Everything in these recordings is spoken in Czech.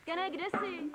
Kene, kde jsi?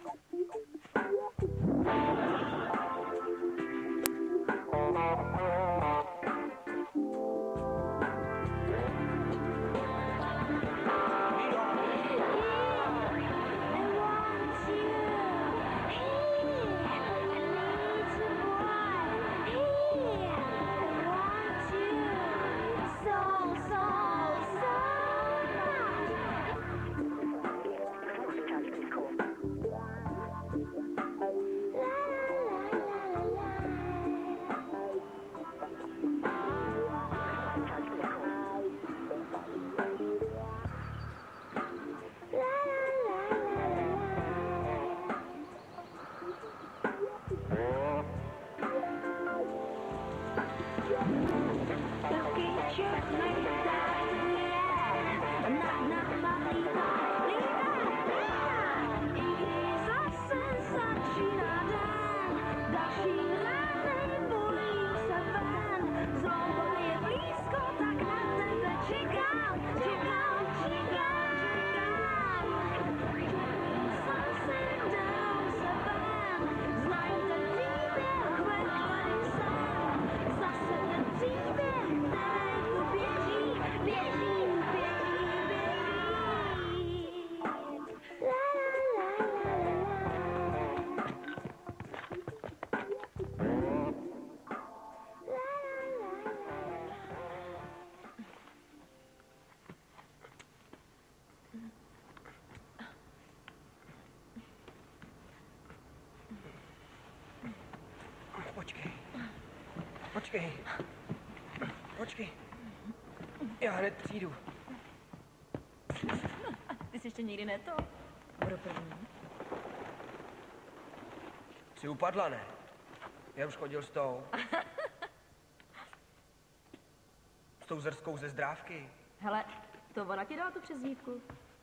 Počkej. Já hned přijdu. Ty jsi ještě nikdy neto? Budu první. Jsi upadla, ne? Já už chodil s tou. S tou zrskou ze Zdrávky. Hele, to ona ti dala tu přezdívku?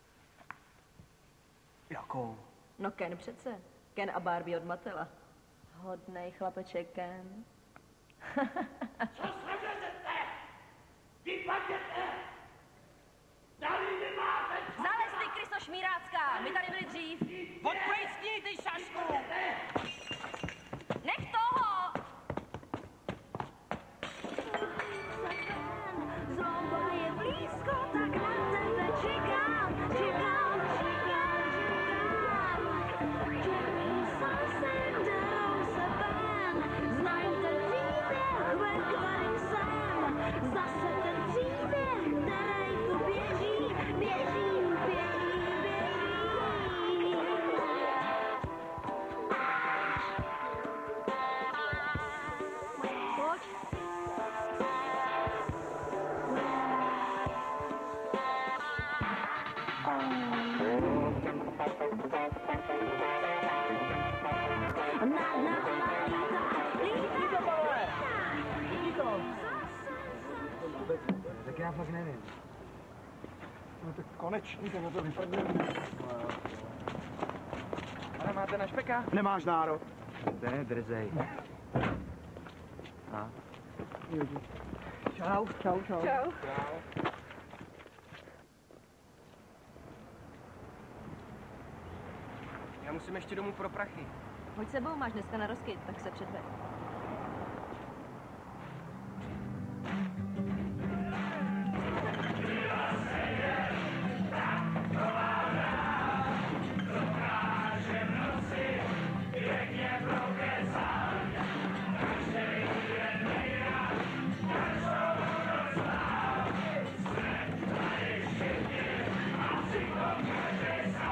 Jakou? No Ken přece. Ken a Barbie od Matela. Hodnej chlapeček Ken. Co sledujete? Vypadněte! Tady nemáte! Zalez ty, Krysto Šmírácká! My tady byli dřív. Odprejskni, ty šašku! Nech toho! Zloba je blízko, tak na tebe čekám. Sunset down se ven, znají ten příběh, ve kterým jsem. Zase ten příběh, který tu běží. Pojď. Tak já fakt nevím. No tak konečně to vypadne. Ale máte na špeka? Nemáš nárok. To je drzej. A? Čau. Čau. Já musím ještě domů pro prachy. Pojď sebou, máš dneska na rozkyt, tak se předved.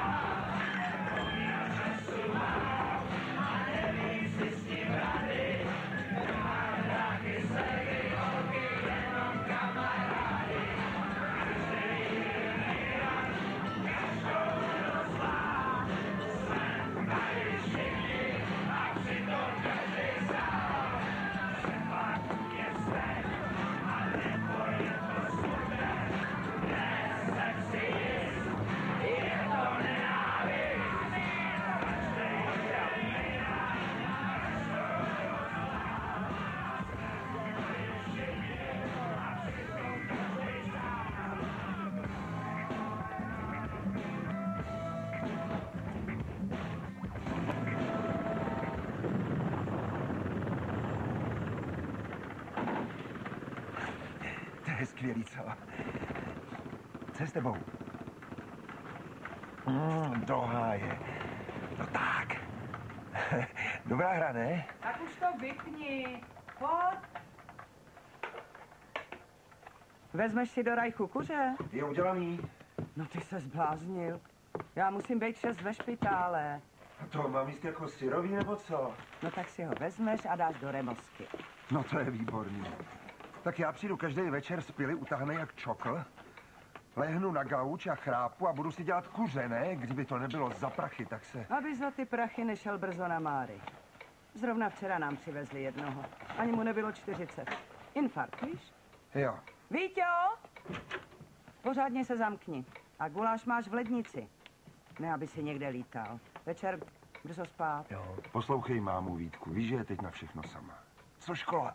Nevím si s tím rady, je skvělý, co? Co je s tebou? Do háje. No tak. Dobrá hra, ne? Tak už to vypni. Pojď. Vezmeš si do rajchu kuře? Je udělaný. No ty se zbláznil. Já musím být 6 ve špitále. A to mám jíst jako syrový, nebo co? No tak si ho vezmeš a dáš do remosky. No to je výborný. Tak já přijdu každý večer z pily utahanej jak čokl, lehnu na gauč a chrápu a budu si dělat kuře, ne? Kdyby to nebylo za prachy, tak se... Aby za ty prachy nešel brzo na Máry. Zrovna včera nám přivezli jednoho. Ani mu nebylo 40. Infarkt, víš? Jo. Víťo! Pořádně se zamkni. A guláš máš v lednici. Ne, aby si někde lítal. Večer brzo spát. Jo. Poslouchej mámu, Vítku, víš, že je teď na všechno sama. Co škola?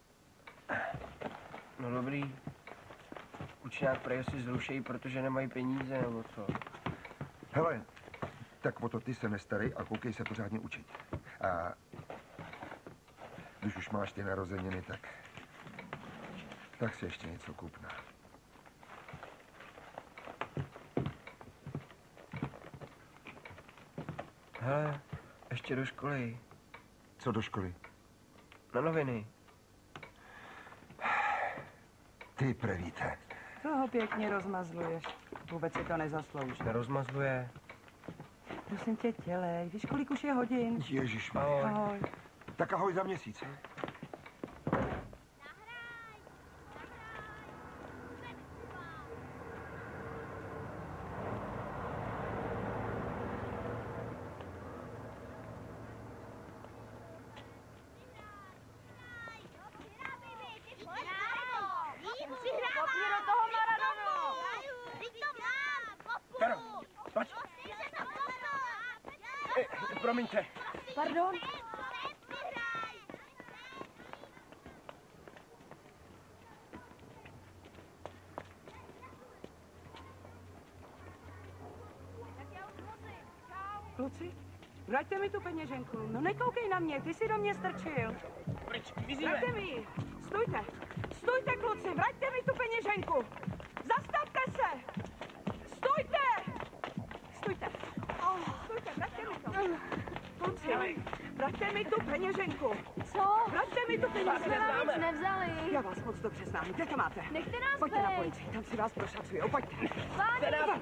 No dobrý. Učňák prej si zrušejí, protože nemají peníze, nebo co? Hele, tak o to ty se nestarej a koukej se pořádně učit. A když už máš ty narozeniny, tak si ještě něco kupná. Hele, ještě do školy. Co do školy? Na noviny. Ty prevíte. Toho pěkně rozmazluješ. Vůbec si to nezaslouží. Nerozmazluje. Prosím tě, tělej. Víš, kolik už je hodin? Ježišmarja. Ahoj. Tak ahoj za měsíc. Promiňte. Pardon? Kluci, vraťte mi tu peněženku. No nekoukej na mě, ty jsi do mě strčil. Pryč, Vraťte mi ji. Stůjte. Stůjte, kluci, vraťte mi tu peněženku. Zastavte se. Stůjte. Stůjte. Stůjte, vraťte mi to. Kluci, vraťte mi tu peněženku. Co? Vraťte mi tu My jsme peněženku. vám nic nevzali. Já vás moc dobře znám. Kde to máte? Nechte nás Pojďte na bejt. policii, tam si vás prošacujou. Pojďte. Páni,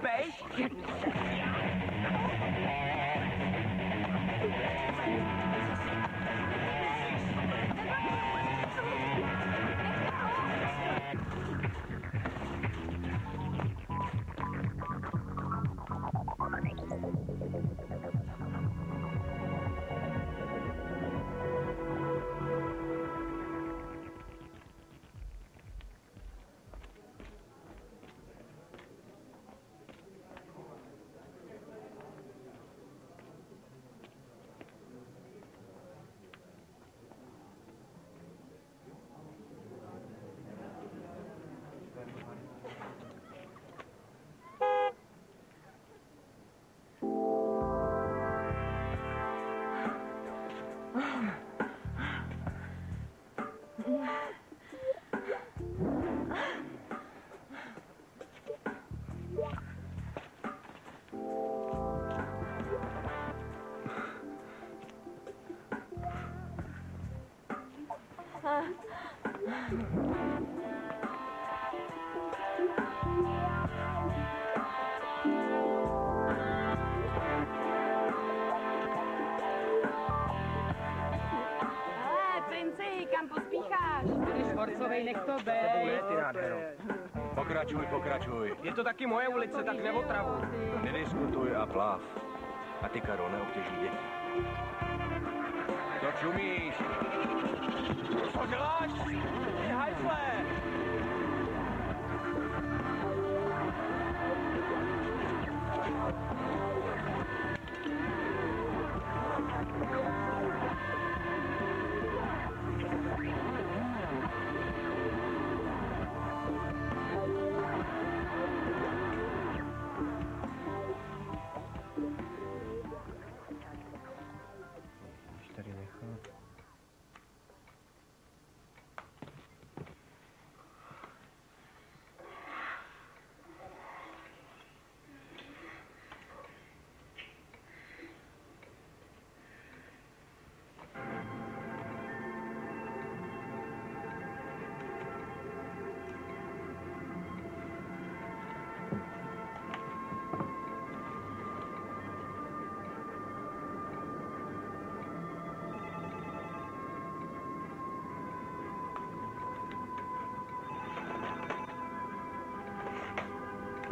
Princi, kam pospícháš? Jsi švorcovej, nech to bej. Ty nádhero. Pokračuj, pokračuj. Je to taky moje ulice, tak neotravuj. Nediskutuj a pláv. A ty, Karol, neobtěžuj děti. To čumíš? Co děláš? Ty hajzle!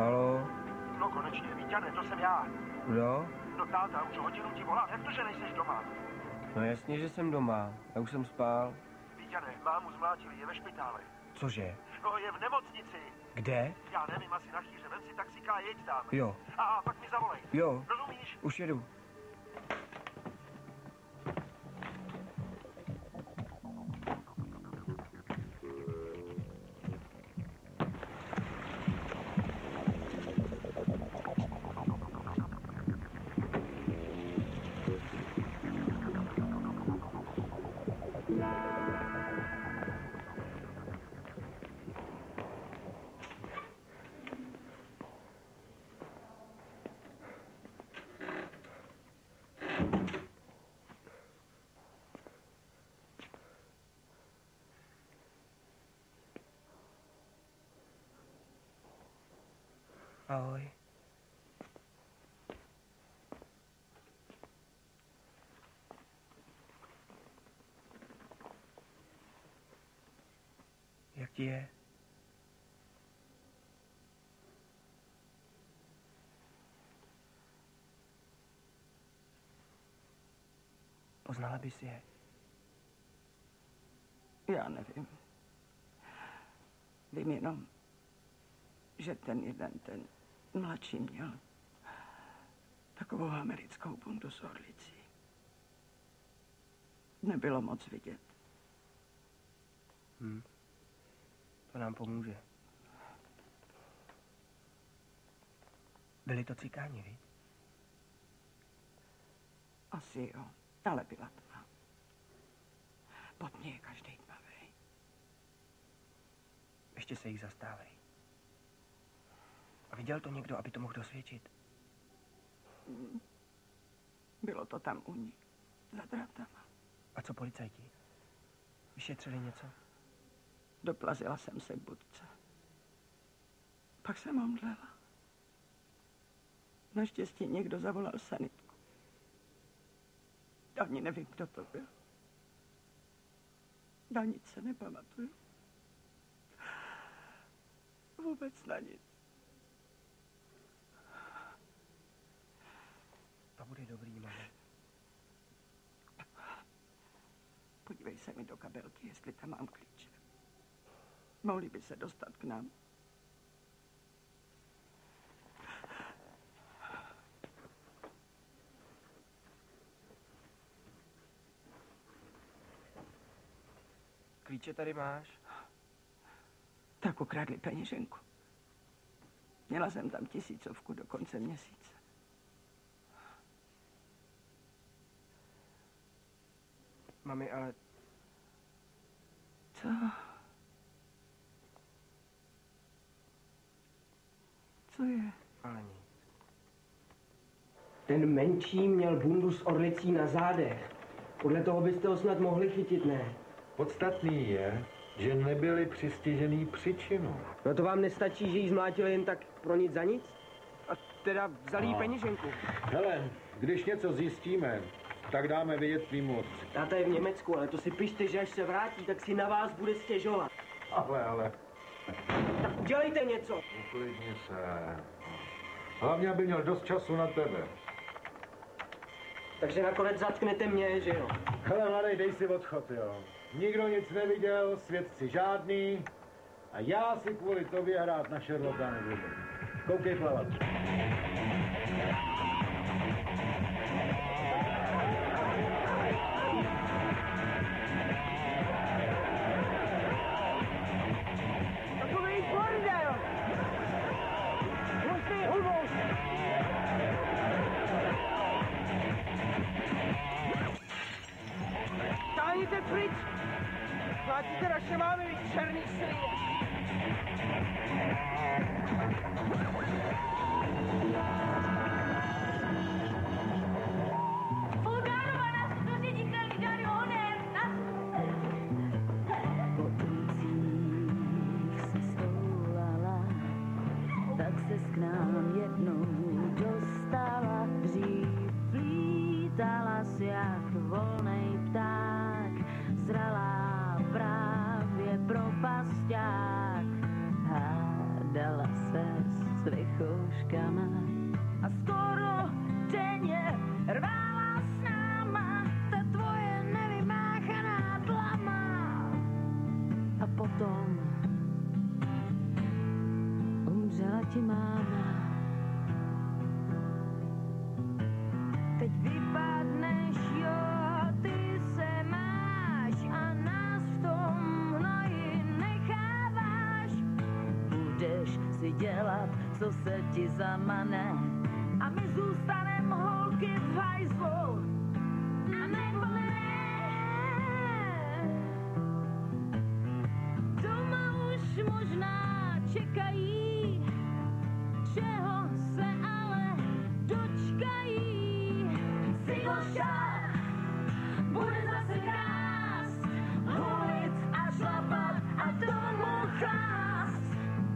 Halo? No konečně, Víťane, to jsem já. Kdo? No táta, už hodinu ti volám, jak to, že nejseš doma? No jasně, že jsem doma. Já už jsem spál. Víťane, mámu zmlátili, je ve špitále. Cože? No, je v nemocnici. Kde? Já nevím, asi na chýře, vem si taxíka a jeď tam. Jo. A pak mi zavolej. Jo. Rozumíš? Už jedu. Ahoj. Jak ti je? Poznala bys je? Já nevím. Vím jenom, že ten mladší měl takovou americkou bundu s orlicí. Nebylo moc vidět. To nám pomůže. Byli to cikáni, viď? Asi jo, ale byla tma. Pod mě je každej tmavej. Ještě se jich zastávej. A viděl to někdo, aby to mohl dosvědčit? Bylo to tam u ní, za drátama. A co policajti? Vyšetřili něco? Doplazila jsem se k budce. Pak jsem omdlela. Naštěstí někdo zavolal sanitku. Ani nevím, kdo to byl. Na nic se nepamatuju. Vůbec na nic. To bude dobrý, mamo. Podívej se mi do kabelky, jestli tam mám klíče. Mohli by se dostat k nám. Klíče tady máš? Tak ukradli peněženku. Měla jsem tam 1000 do konce měsíce. Mami, ale Co? Co je? ale nic. Ten menší měl bundu s orlicí na zádech. Podle toho byste ho snad mohli chytit, ne? Podstatný je, že nebyli přistižený příčinou. No to vám nestačí, že jí zmlátili jen tak pro nic za nic? A teda vzali jí peněženku. Hele, když něco zjistíme, tak dáme vědět tvýmu otci. Táta je v Německu, ale to si pište, že až se vrátí, tak si na vás bude stěžovat. Ale. Tak udělejte něco. Uklidni se. Hlavně, aby měl dost času na tebe. Takže nakonec zatknete mě, že jo? Hele, mladej, dej si odchod, jo. Nikdo nic neviděl, svědci žádný. A já si kvůli tobě hrát na Sherlocka nebudu. Koukej plavat. Takový bordel! Hustý hulmus! Táhněte pryč! Plátíte naše mámy, vy černý svině! Bulgárova, to si díkali dali honem! Po ulicích se stoulala, tak ses k nám jednou dostala. Dřív lítala si jak volnej pták, zralá právě propasťák. Hádala se s lichou ti máma. Teď vypadneš, jo, ty se máš a nás v tom hnoji necháváš. Budeš si dělat, co se ti zamane a my zůstanem holky v hajzlu. A nebo ne. Doma už možná čekají, čeho se ale dočkají. Cyklošák bude zase krást, hulit a šlapat a tomu chlást.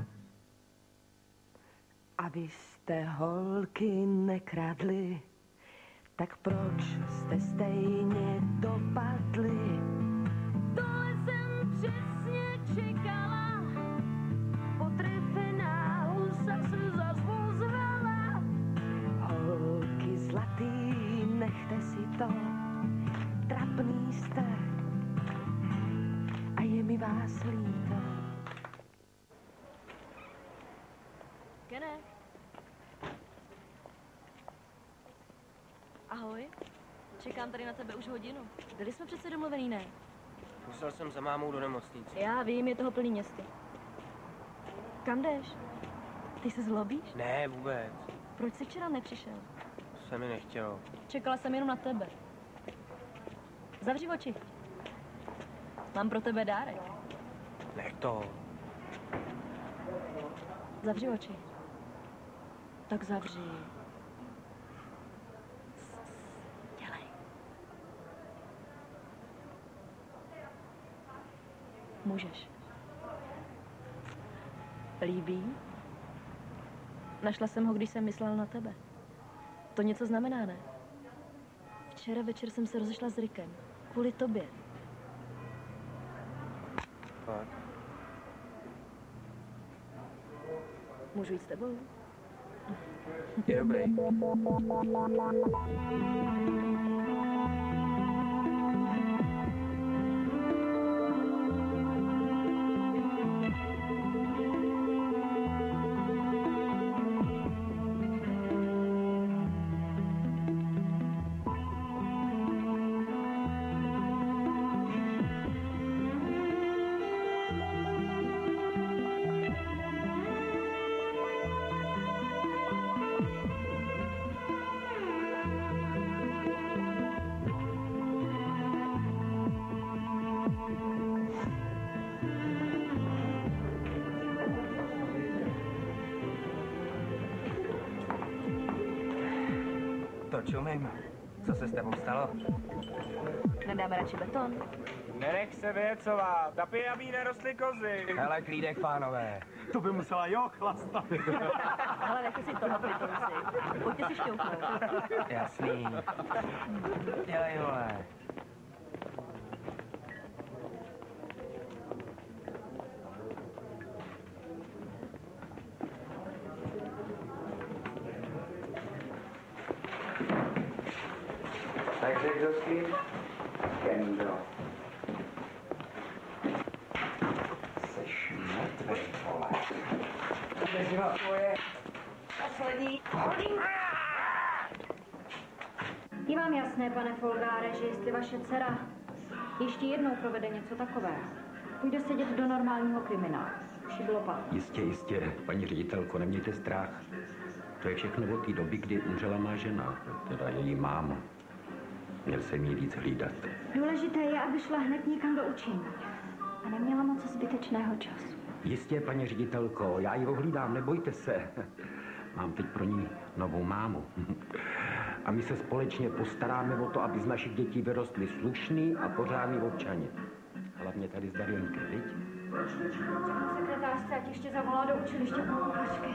Abyste holky nekradli, tak proč jste stejně dopadli? Tohle jsem přesně čekala, potrefená husa se zas ozvala. Holky zlatý, nechte si to, trapný jste a je mi vás líto. Kene. Ahoj. Čekám tady na tebe už hodinu. Byli jsme přece domluvený, ne? Musel jsem za mámou do nemocnice. Já vím, je toho plný město. Kam jdeš? Ty se zlobíš? Ne, vůbec. Proč jsi včera nepřišel? Se mi nechtělo. Čekala jsem jenom na tebe. Zavři oči. Mám pro tebe dárek. Nech to. Zavři oči. Tak zavři. Dělej. Můžeš. Líbí? Našla jsem ho, když jsem myslela na tebe. To něco znamená, ne? Včera večer jsem se rozešla s Rickem. Kvůli tobě. Fakt. Můžu jít s tebou? Je dobrý. To čumím. Co se s tebou stalo? Nedáme radši beton? Nenech se věcovat, tapij, aby jí nerostly kozy. Hele, klídek, pánové. To by musela jo chlastat. Ale nechte si toho, pitomci. Pojďte si šťouknout. Jasný. Dělej, vole. Takže kdo s tím? Kendo. Seš mrtvej, vole. Neživa tvoje. Poslední hodinka! Je vám jasné, pane Folgáre, že jestli vaše dcera ještě jednou provede něco takového, půjde sedět do normálního kriminálu. Už jí bylo 15. Jistě, jistě. Paní ředitelko, nemějte strach. To je všechno od té doby, kdy umřela má žena, teda její máma. Měl jsem jí víc hlídat. Důležité je, aby šla hned někam do učení a neměla moc zbytečného času. Jistě, paní ředitelko, já ji ohlídám, nebojte se. Mám teď pro ní novou mámu. A my se společně postaráme o to, aby z našich dětí vyrostly slušný a pořádný občani. Hlavně tady s Darionkem, viď? Řeknu sekretářce, ať ještě zavolá do učiliště kuchařky.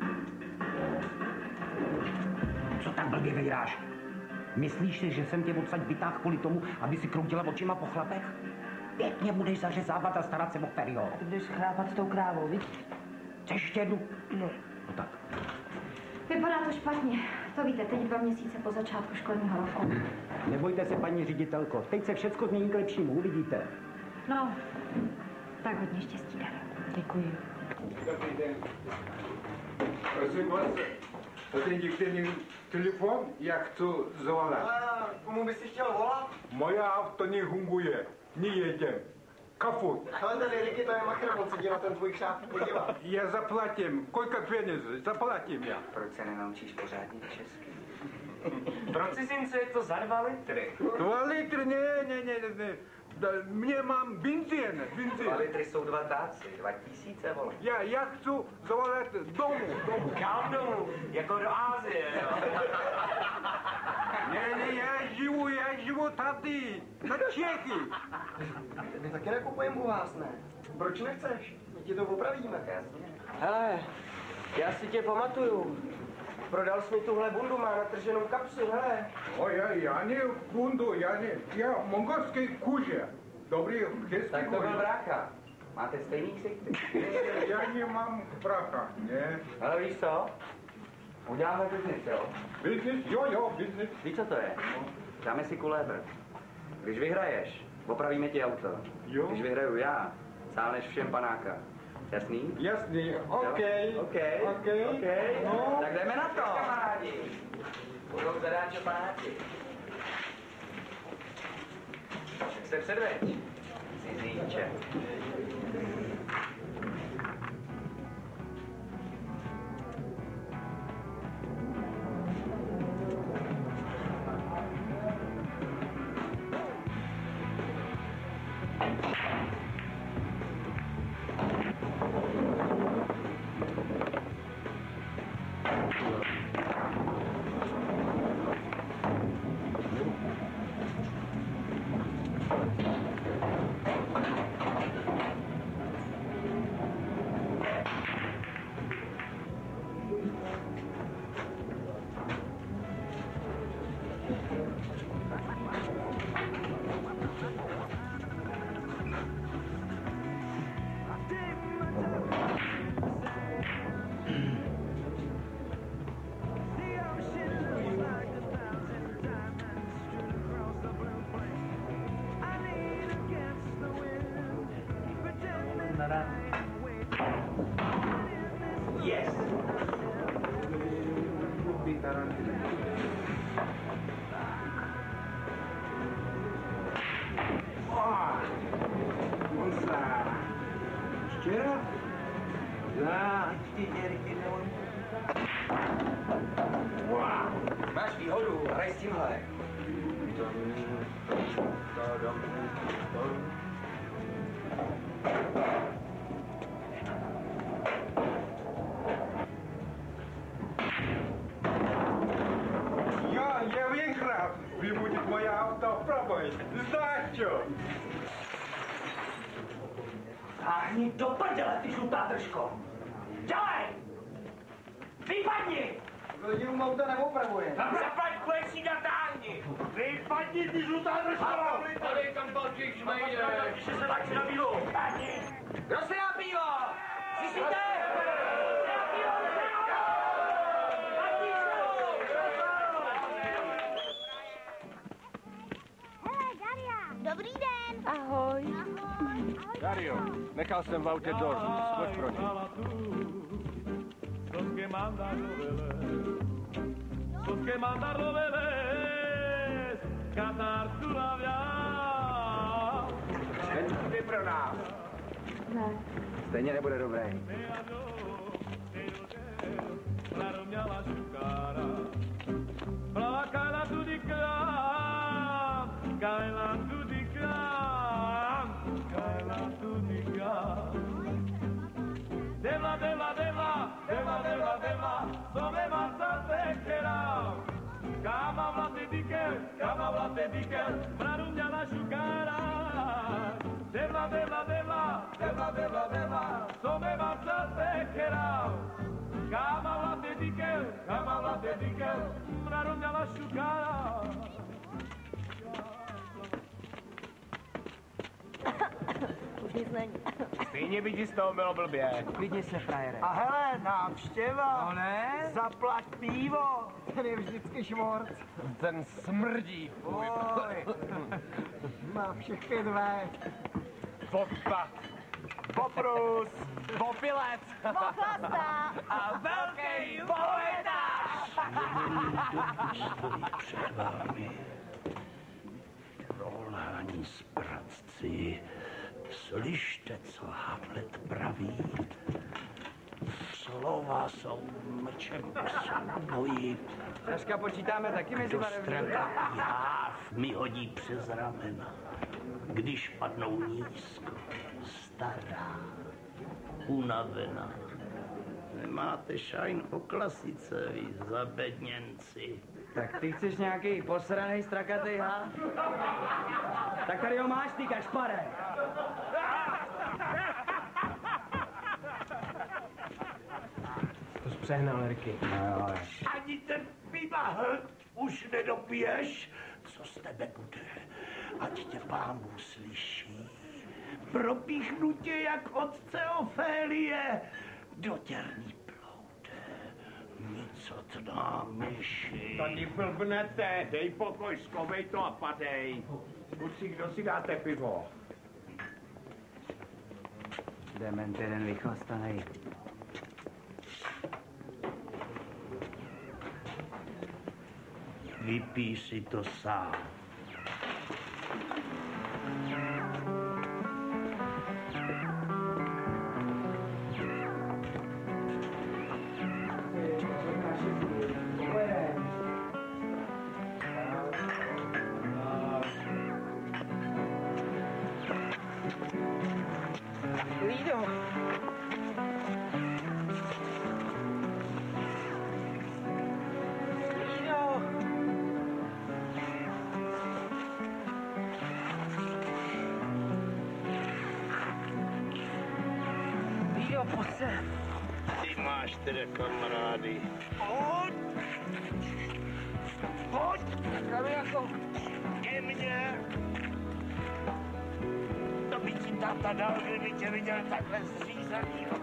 Co tak blbě vejráš? Myslíš si, že jsem tě odsaď vytáhl kvůli tomu, aby si kroutila očima po chlapech? Pěkně budeš zařezávat a starat se o Perryho. Ty budeš chrápat s tou krávou, víš? Chceš ještě jednu? No. No tak. Vypadá to špatně. To víte, teď 2 měsíce po začátku školního roku. Nebojte se, paní ředitelko. Teď se všecko změní k lepšímu, uvidíte. No, tak hodně štěstí, Daro. Děkuji. Dobrý den. Prosím vás, dejte mi telefon, já chci zavolat. Komu by si chtěl volat? Moje auto nefunguje, nejedem. Kafut. Ale tady Ricky, to je machr, on se na ten tvůj křáp podívat. Já zaplatím, kolika peněz, zaplatím já. Proč se nenaučíš pořádně česky? Pro cizince je to za 2 litry. 2 litry, ne. Mě mám benzín. 2 litry jsou 2 táci, 2000, vole. Já chci zavolat domů. Kam domů? Jako do Ázie, jo? Ne, já živu tady, na Čechy. My taky nekupujeme u vás, ne? Proč nechceš? My ti to opravíme. Hele, já si tě pamatuju. Prodal jsi mi tuhle bundu, má natrženou kapsu, hele. Já ne bundu, já mongolské kůže. Dobrý, hezký Tak to byl brácha. Máte stejný ksichty? Já nemám brácha, ne. Ale víš co? Uděláme biznis, jo? Biznis, jo, biznis. Víš, co to je? Dáme si kulébr. Když vyhraješ, opravíme ti auto. Jo. Když vyhraju já, sáhneš všem panáka. Jasný? Jasný, OK. No. Tak jdeme na to. Kamarádi. Budou zadáče panáci. Jak se předveď? Cizíče. Yes! Včera? Máš výhodu, hraj s tímhle. Я выиграл. Вы будет моя авто правой. Знаешь что? Táhni do prdele, ty žlutá držko! Dělej! Vypadni! Rodinu auta neopravuje. Zaplať klesík a táhni! Vypadni, ty žlutá držko! Tady kam patříš, šmejde! Když se tak na pivo! Vypadni! Kdo se dá pivo? Slyšíte? Dobrý den. Ahoj. Dario, nechal jsem v autě dort. Skoč pro ně. Ty pro nás. Ne. Stejně nebude dobrý. Už nic není. Stejně by ti z toho bylo blbě. Klidně se, frajere. A hele, návštěva. No ne? Zaplať pivo. Ten je vždycky šmort. Ten smrdí. Oj. Má všech 5 V. Podpad. Poprus. Popilec. Pochlasta. A velký stojí před vámi. Trolhání zbratci, slyšte, co Hamlet praví. Slova jsou mečem souboji. Dneska počítáme taky mezi barevnými. Jáv mi hodí přes ramena, když padnou nízko, stará, unavená. Nemáte šajn o klasice, vy zabedněnci. Tak ty chceš nějaký posranej strakatej hád? Tak tady ho máš, ty kašpare. To jsi přehnal, Ricky. No, ani ten piva už nedopiješ, co z tebe bude, ať tě Pán Bůh slyší. Propíchnu tě jak otce Ofélie do těrný ploude, nicotná myši. Tady blbnete, dej pokoj, skovej to a padej. Kluci, kdo si dáte pivo? Dement jeden vychlastanej. Vypij si to sám. Lído. Ty máš teda kamarády. Pojď! Pojď! Kam jako? Ke mně! To by ti táta dal, kdyby tě viděl takhle zřízanýho.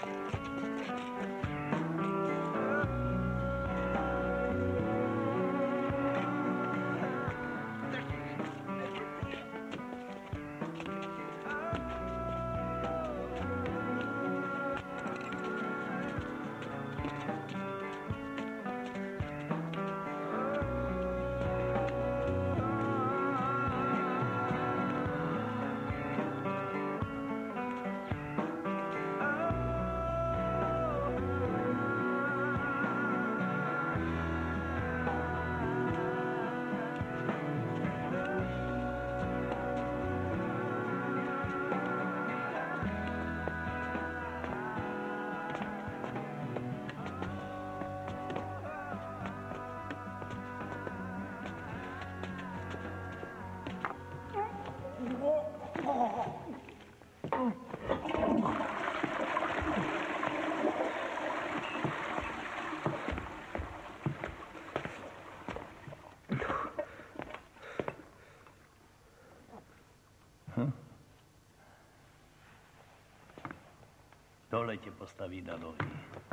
Tohle tě postaví na nohy.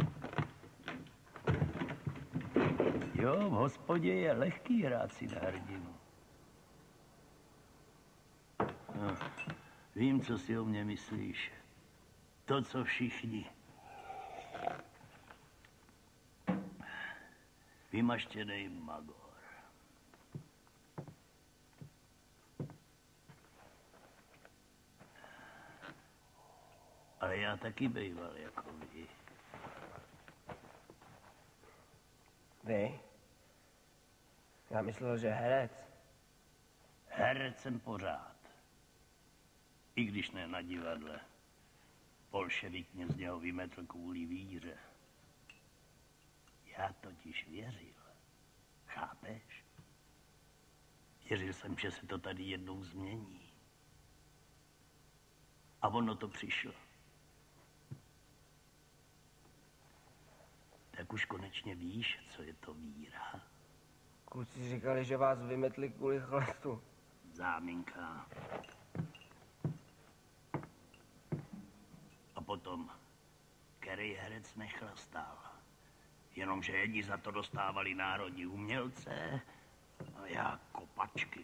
Jo, v hospodě je lehký hrát si na hrdinu. No, vím, co si o mně myslíš. To, co všichni. Vymaštěnej magor. Ale já taky bejval jako vy. Vy? Já myslel, že herec. Herec jsem pořád. I když ne na divadle. Bolševik mě z něho vymetl kvůli víře. Já totiž věřil. Chápeš? Věřil jsem, že se to tady jednou změní. A ono to přišlo. Tak už konečně víš, co je to víra. Kluci říkali, že vás vymetli kvůli chlastu. Záminka. A potom, který herec nechlastal. Jenomže jedni za to dostávali národní umělce a já kopačky.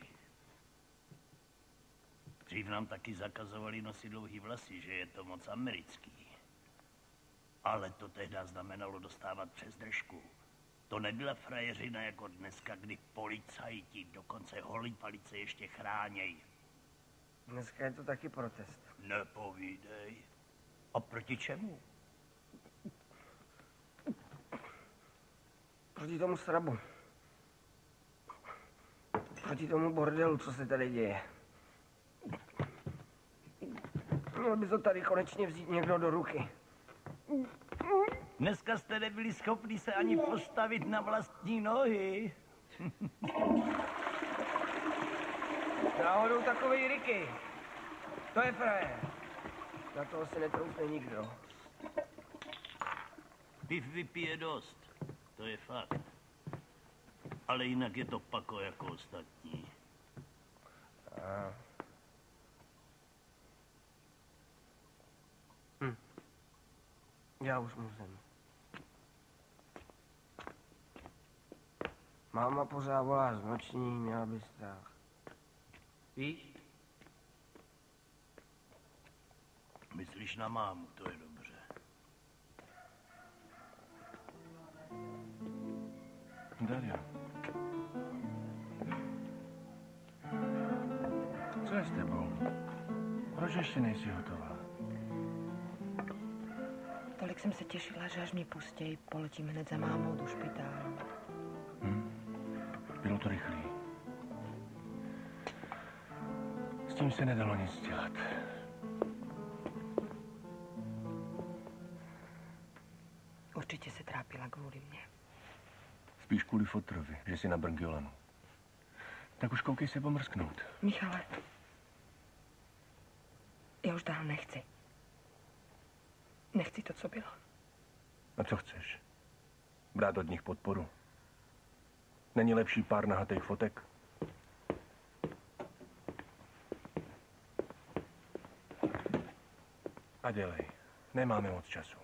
Dřív nám taky zakazovali nosit dlouhý vlasy, že je to moc americký. Ale to tehdy znamenalo dostávat přes držku. To nebyla frajeřina jako dneska, kdy policajti, dokonce holí palice ještě chráněj. Dneska je to taky protest. Nepovídej. A proti čemu? Proti tomu srabu. Proti tomu bordelu, co se tady děje. Měl by to tady konečně vzít někdo do ruky. Dneska jste nebyli schopni se ani postavit na vlastní nohy. Náhodou takovej Ricky. To je frajer. Na toho se netroufne nikdo. Piv vypije dost, to je fakt. Ale jinak je to pako jako ostatní. Já už musím. Máma pořád volá z noční, měla by strach. Víš? Myslíš na mámu, to je dobře. Daria. Co je s tebou? Proč ještě nejsi hotová? Tolik jsem se těšila, že až mě pustěj, poletím hned za mámou do špitálu. Bylo to rychlý. S tím se nedalo nic dělat. Určitě se trápila kvůli mně. Spíš kvůli fotrovi, že jsi na Brngiolanu. Tak už koukej se pomrsknout. Michale, já už dál nechci. Nechci to, co bylo. A co chceš? Brát od nich podporu? Není lepší pár nahatých fotek? A dělej. Nemáme moc času.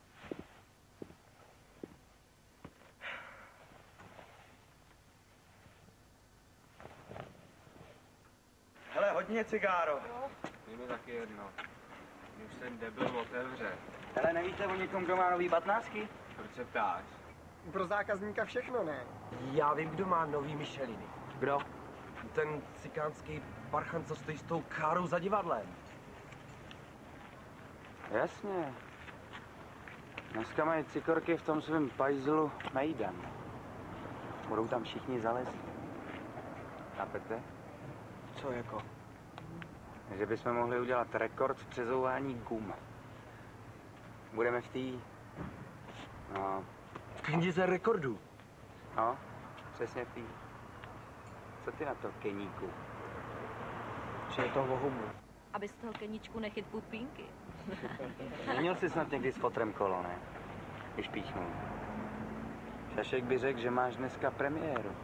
Hele, hodně cigáro. Je mi taky jedno. Když ten debil otevře. Hele, nevíte o někom, kdo má nový patnáctky? Proč se ptáš? Pro zákazníka všechno, ne? Já vím, kdo má nový Micheliny. Kdo? Ten cikánský parchan, co stojí s tou károu za divadlem. Jasně. Dneska mají cikorky v tom svém pajzlu mejdan. Budou tam všichni zalezlí. Chápete? Co jako? Že bychom mohli udělat rekord v přezouvání gum. Budeme v té... No... V knize rekordů? No, přesně v té. Co ty na to, Keníku? Že je to o humu. Aby z toho Keníčku nechyt pupínky. Neměl jsi snad někdy s fotrem kolo, ne? Když píchnu. Šašek by řekl, že máš dneska premiéru.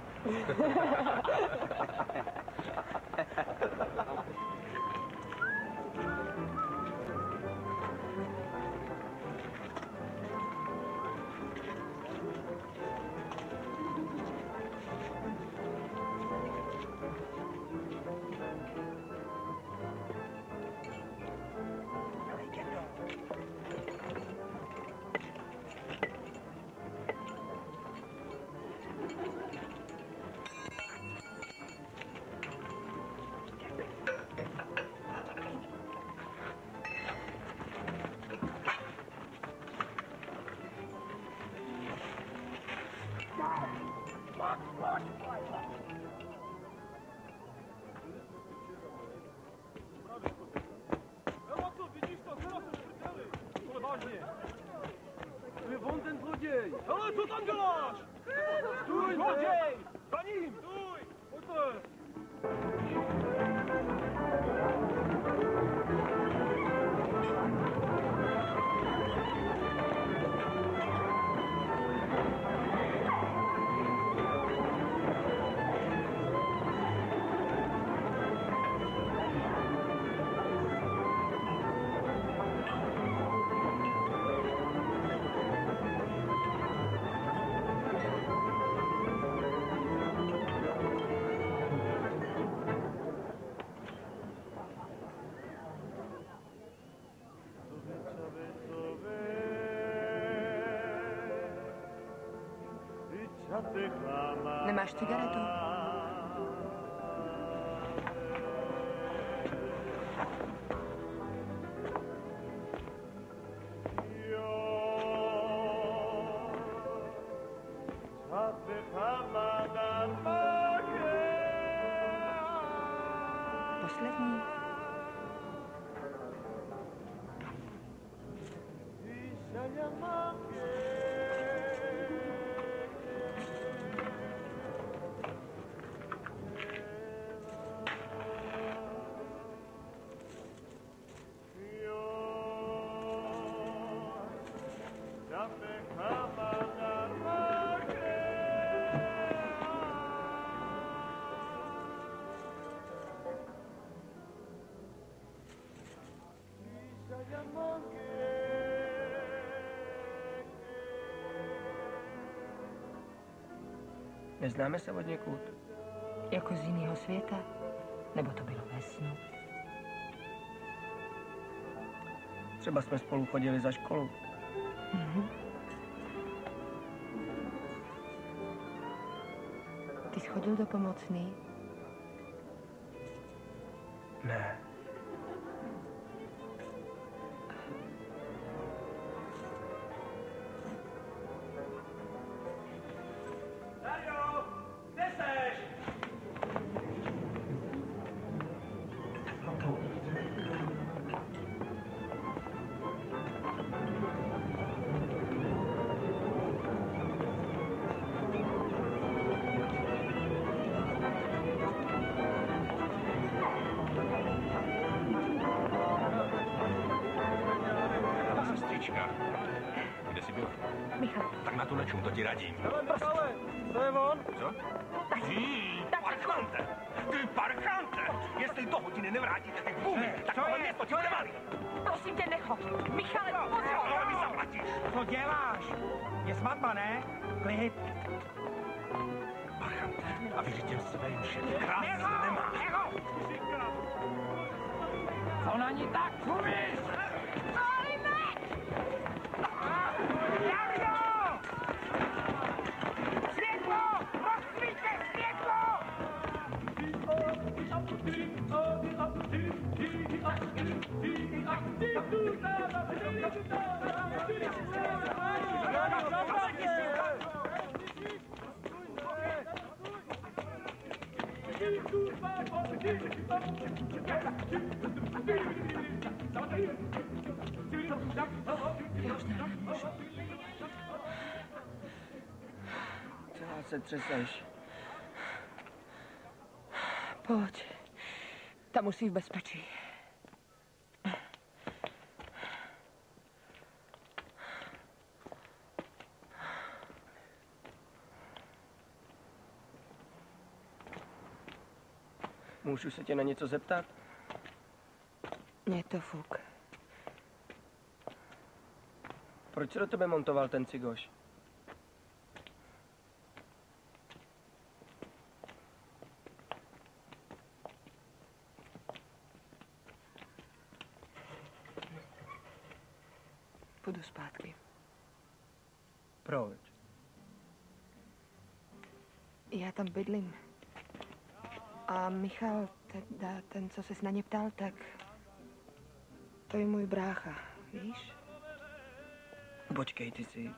Hele, co tam děláš? Stůj, zloděj! Za ním! Stůj! Pojďte! Nemáš cigaretu? Poslední. Neznáme se od někud? Jako z jiného světa? Nebo to bylo ve snu? Třeba jsme spolu chodili za školu. Ty jsi chodil do pomocný? Ne. Dario, kde seš? Sestřička, kde jsi byl? Michal. Tak na to nečum, to ti radím. Ale, to je on. Co? Parchante! Ty parchante! Jestli do hodiny nevrátíte ty gumy, tak tohle město ti bude malý! Prosím tě, necho. Michale, pozor! Ale mi zaplatíš! Co děláš? Je svatba, ne? Klid. Parchante, a věřit těm svým, že krásně nemá. Co na ní tak mluvíš? Světlo! Rozsvíťte světlo! Celá se třeseš. Pojď. Tam musí v bezpečí. Můžu se tě na něco zeptat? Mě to fuk. Proč se do tebe montoval ten cigoš? Půjdu zpátky. Proč? Já tam bydlím. A Michal, teda ten, co ses na ně ptal, tak to je můj brácha, víš? Počkej, ty si...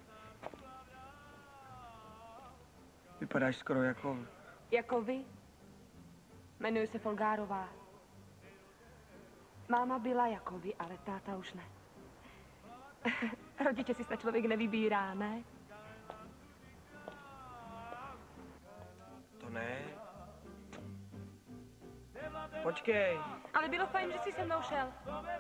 Vypadáš skoro jako... Jako vy? Jmenuji se Folgárová. Máma byla jako vy, ale táta už ne. Rodiče si snad člověk nevybírá, ne? To ne. Počkej. Ale bylo fajn, že jsi se mnou šel.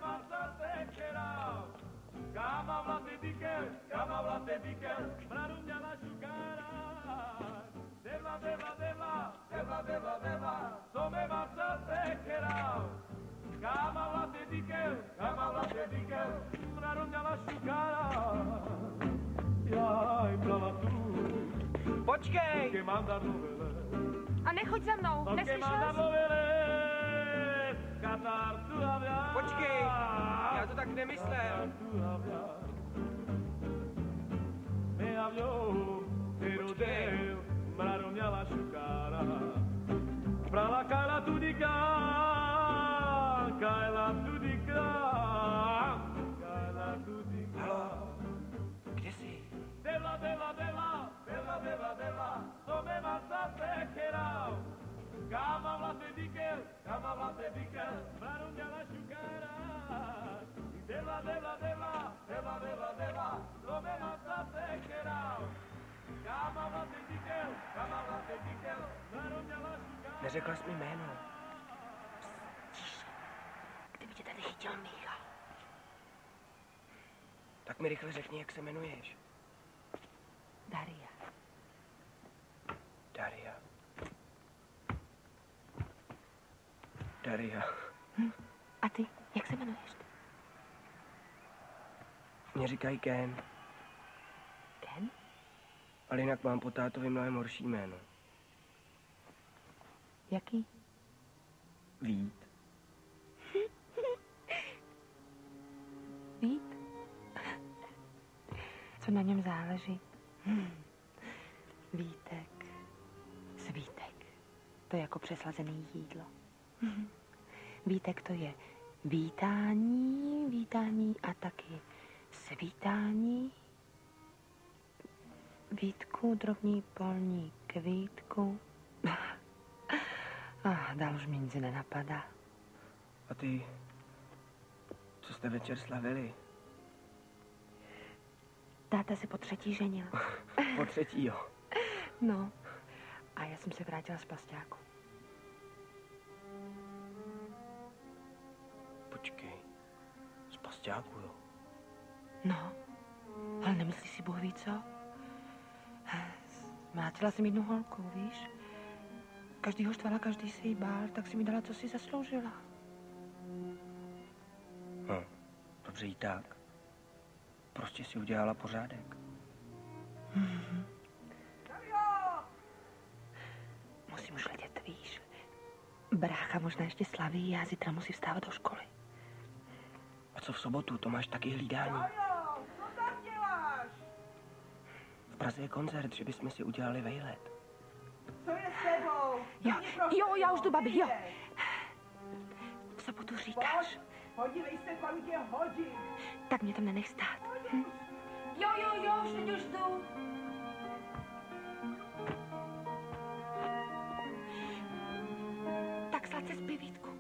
Počkej! A nechoď za mnou, neslyšel jsi? Počkej, já to tak nemyslel. Počkej. Neřekla jsi mi jméno. Kdyby tě tady chytil Michal. Tak mi rychle řekni, jak se jmenuješ. Daria. Daria. Daria. A ty, jak se jmenuješ? Mě říkají Ken. Ken? Ale jinak mám po tátovi mnohem horší jméno. Jaký? Vít. Vít? Co na něm záleží? Vítek. Svítek. To je jako přeslazené jídlo. Vítek to je vítání a taky svítání. Vítku, drobný polní kvítku. Dál už mě nic nenapadá. A ty, co jste večer slavili? Táta se po třetí ženil. Po třetí, jo. No, a já jsem se vrátila z pasťáku. Počkej, z pasťáku, jo? No, ale nemyslíš si Bůh ví co? Mlátila jsem jednu holku, víš? Každý ho štvala, každý se jí bál, tak si mi dala, co si zasloužila. No, dobře jí tak. Prostě si udělala pořádek. Musím už letět, víš? Brácha možná ještě slaví, já zítra musím vstávat do školy. A co v sobotu? To máš taky hlídání. Co tam děláš? V Praze je koncert, že bychom si udělali vejlet. Co je s tebou? Jo, já už jdu, babi, jo. V sobotu říkáš. Podívej se, kolik je hodin. Tak mě tam nenech stát. Jo, už teď už jdu. Tak sladce spí, Vítku.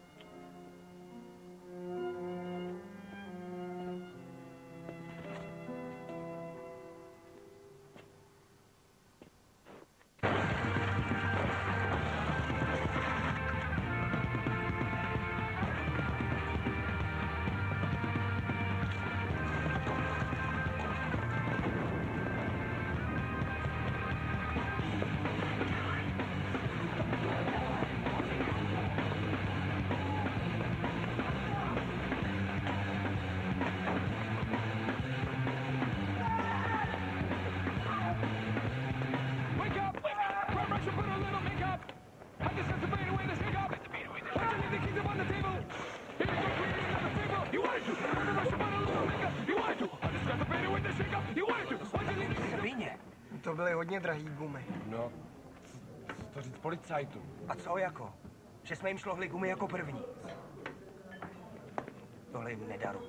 To byly hodně drahý gumy. No, to říct policajtu. A co jako? Že jsme jim šlohli gumy jako první. Tohle jim nedaru.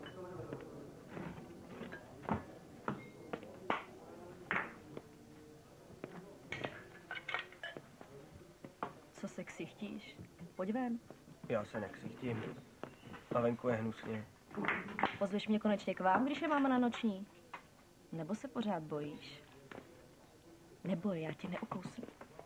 Co se ksichtíš? Pojď ven. Já se neksichtím. A venku je hnusně. Pozveš mě konečně k vám, když je máma na noční? Nebo se pořád bojíš? Neboj, já tě neukousnu.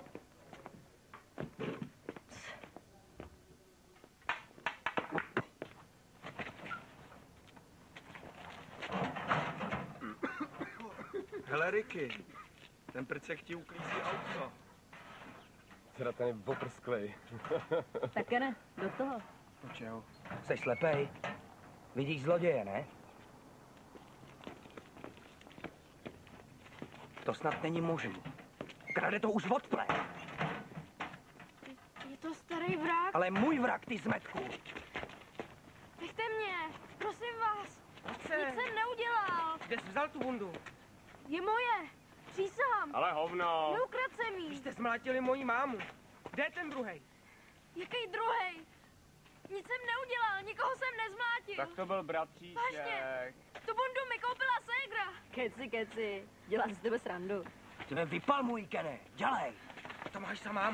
Hele, Ricky, ten prcek ti uklízí auto. Teda ten je oprsklej. Také ne, do toho. Čeho? Jsi slepej? Vidíš zloděje, ne? To snad není možný. Krade to už od ple. Je to starý vrak? Ale můj vrak, ty zmetku. Nechte mě, prosím vás. Nic jsem neudělal. Kde jsi vzal tu bundu? Je moje. Přísahám. Ale hovno. Neukradl jsem jí. Vy jste zmlátili moji mámu. Kde je ten druhej? Jaký druhej? Nic jsem neudělal, nikoho jsem nezmlátil. Tak to byl bratříček. Vážně, tu bundu mi koupila ségra. Keci, dělá si z tebe srandu. Tebe vypalmuj, Kene, dělej. To máš sama.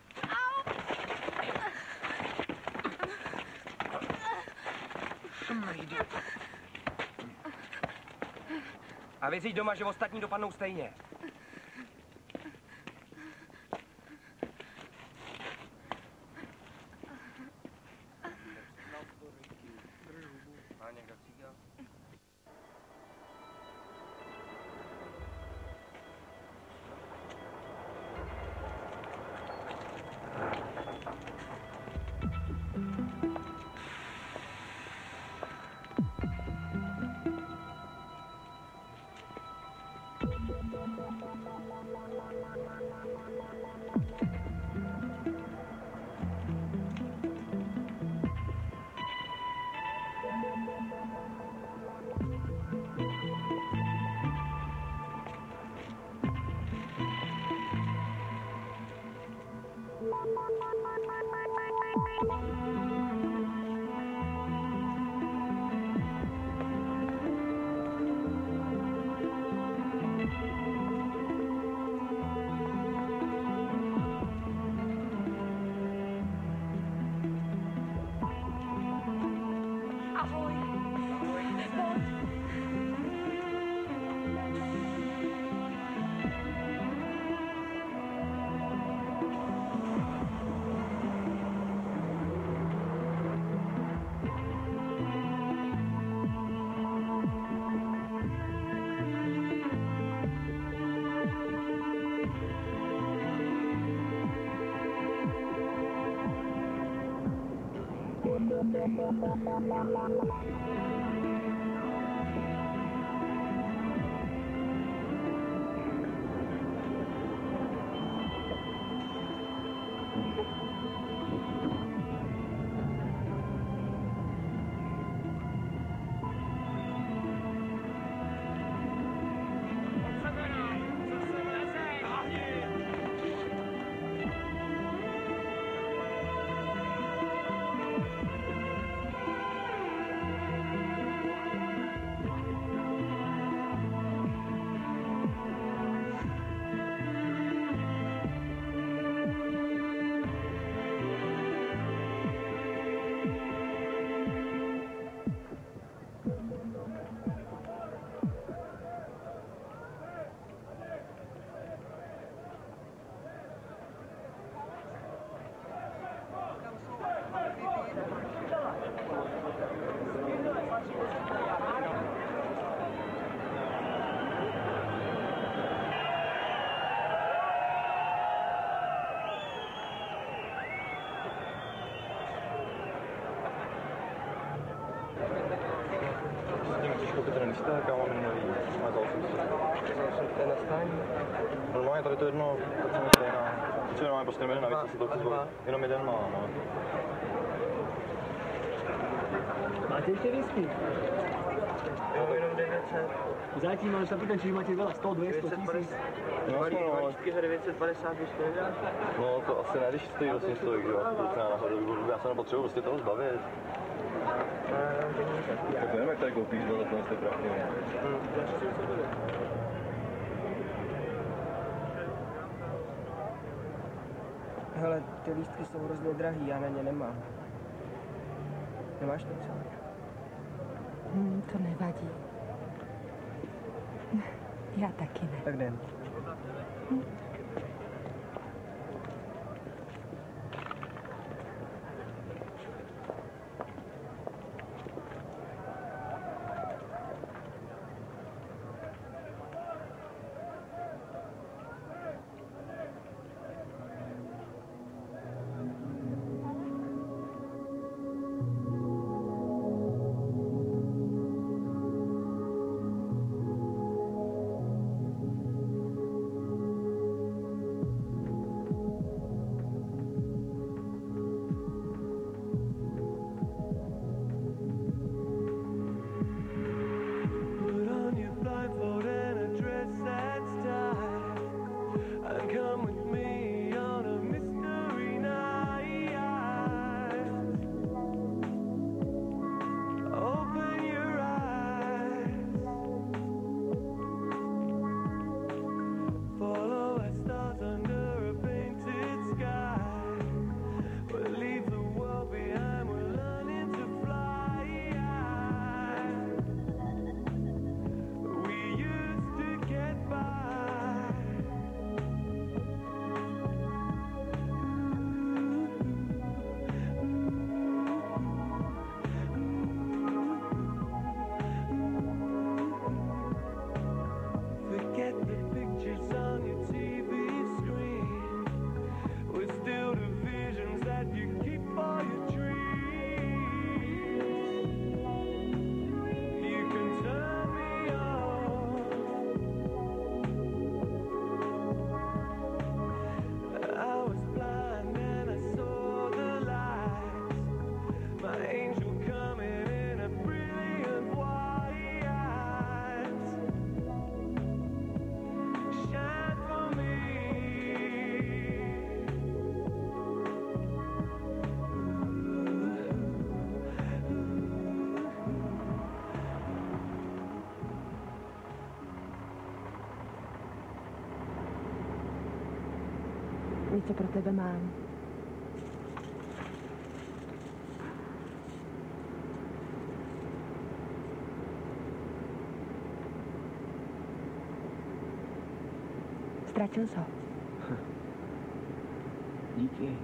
A věříš doma, že ostatní dopadnou stejně. Má někdo cígal? Normálně tady to jedno, tak jsem stejná. Teď se normálně prostě neměli navíc, asi to chci zvolit. Jenom jeden má, no. Máte ještě whisky? Jo, jenom 900. Zatím máš taky ten čiž máte veľa, 100, 200, 1000. No, Balíčky za 950, víš, to nedáš? no to asi ne, když stojí vlastně stojí, jo. Docela nahoru, já se nepotřebuji prostě toho zbavit. Tak nevím, jak tady koupíš za tohle ty prachy. Hele, ty lístky jsou hrozně drahý, já na ně nemám. Nemáš to třeba? To nevadí. Já taky ne. Tak jdem. Něco pro tebe mám. Ztratil jsi ho. Díky.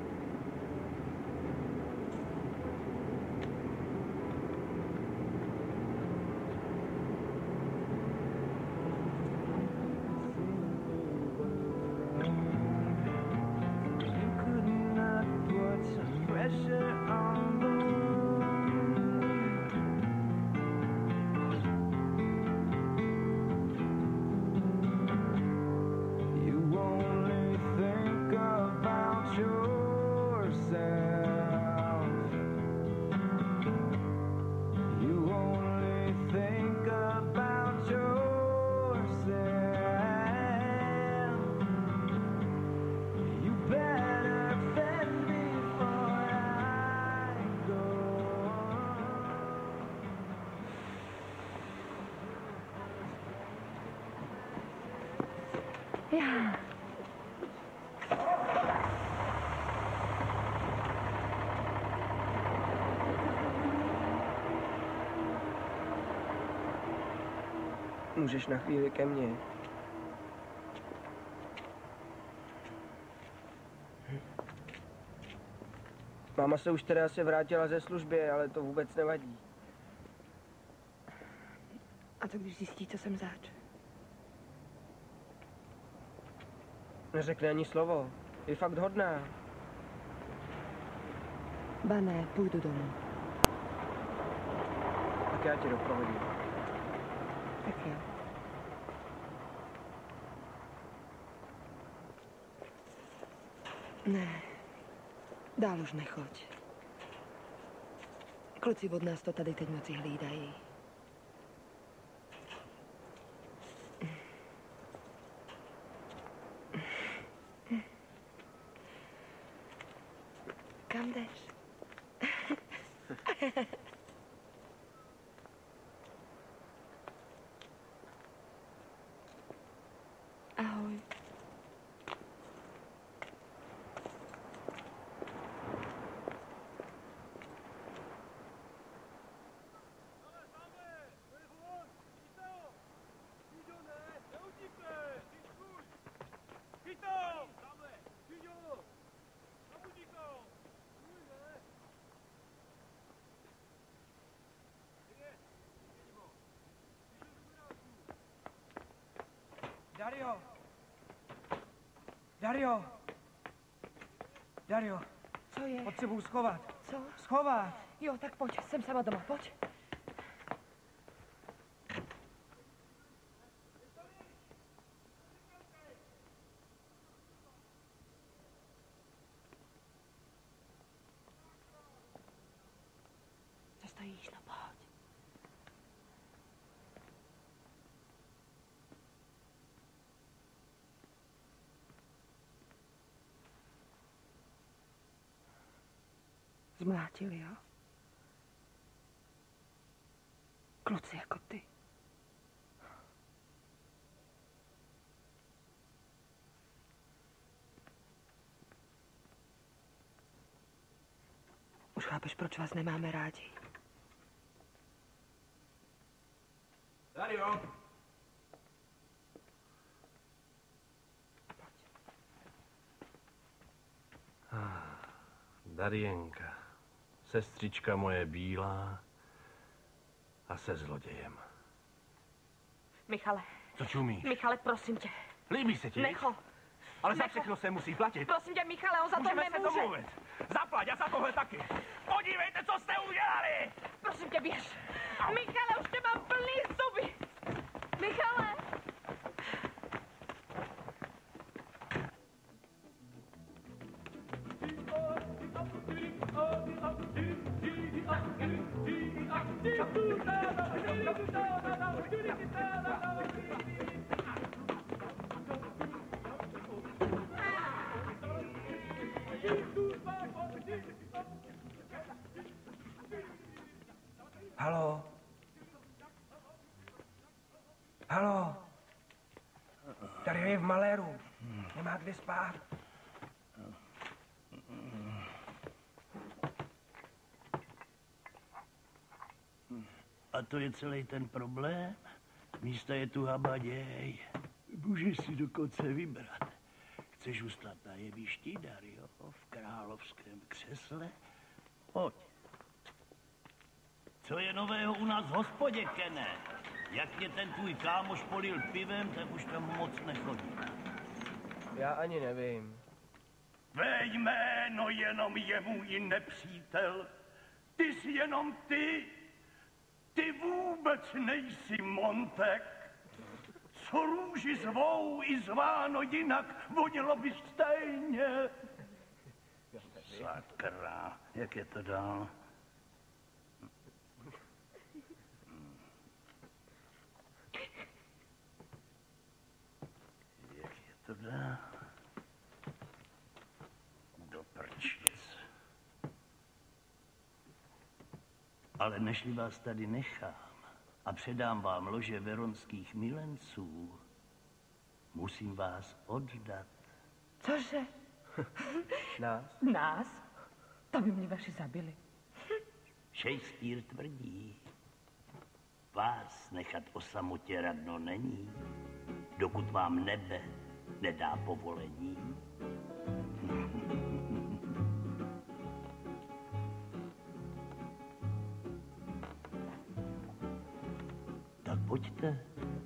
Já. Můžeš na chvíli ke mně. Máma se už teda asi vrátila ze služby, ale to vůbec nevadí. A co když zjistí, co jsem zač? Neřekne ani slovo. Je fakt hodná. Ba ne, půjdu domů. Tak já tě doprovodím. Tak jo. Ne, dál už nechoď. Kluci od nás to tady teď noci hlídají. Kam jdeš? Ahoj. Dario! Dario! Dario! Co je? Potřebuji schovat. Co? Schovat! Jo, tak pojď, jsem sama doma, pojď. Co stojíš, no pojď. Zmlátili, jo? Kluci jako ty. Už chápeš, proč vás nemáme rádi? Dario! Darienka, sestřička moje bílá a se zlodějem. Michale. Co čumíš? Michale, prosím tě. Líbí se ti? Necho. Ale za všechno se musí platit. Prosím tě, Michale, on za to Můžeme nemůže. se domluvit. Zaplať a za tohle taky. Podívejte, co jste udělali! Prosím tě, běž. Michale, už tě mám plný zuby. Michale. Haló? Haló? Dario je v maléru. Nemá kde spát. A to je celý ten problém. Místa je tu habaděj. Můžeš si dokonce vybrat. Chceš ustat na jevišti, Dario, v královském křesle? Pojď. Co je nového u nás v hospodě, Kene? Jak mě ten tvůj kámoš polil pivem, tak už tam moc nechodí. Já ani nevím. Tvé jméno jenom je můj nepřítel. Ty jsi jenom ty. Ty vůbec nejsi Montek. Co růži zvou i zváno jinak, vonilo by stejně. Sakra, jak je to dál? Jak je to dál? Do prčic. Ale nežli vás tady nechám a předám vám lože veronských milenců, musím vás oddat. Cože? Nás? Nás? To by mě vaši zabili. Shakespeare tvrdí, vás nechat o samotě radno není, dokud vám nebe nedá povolení. Tak pojďte.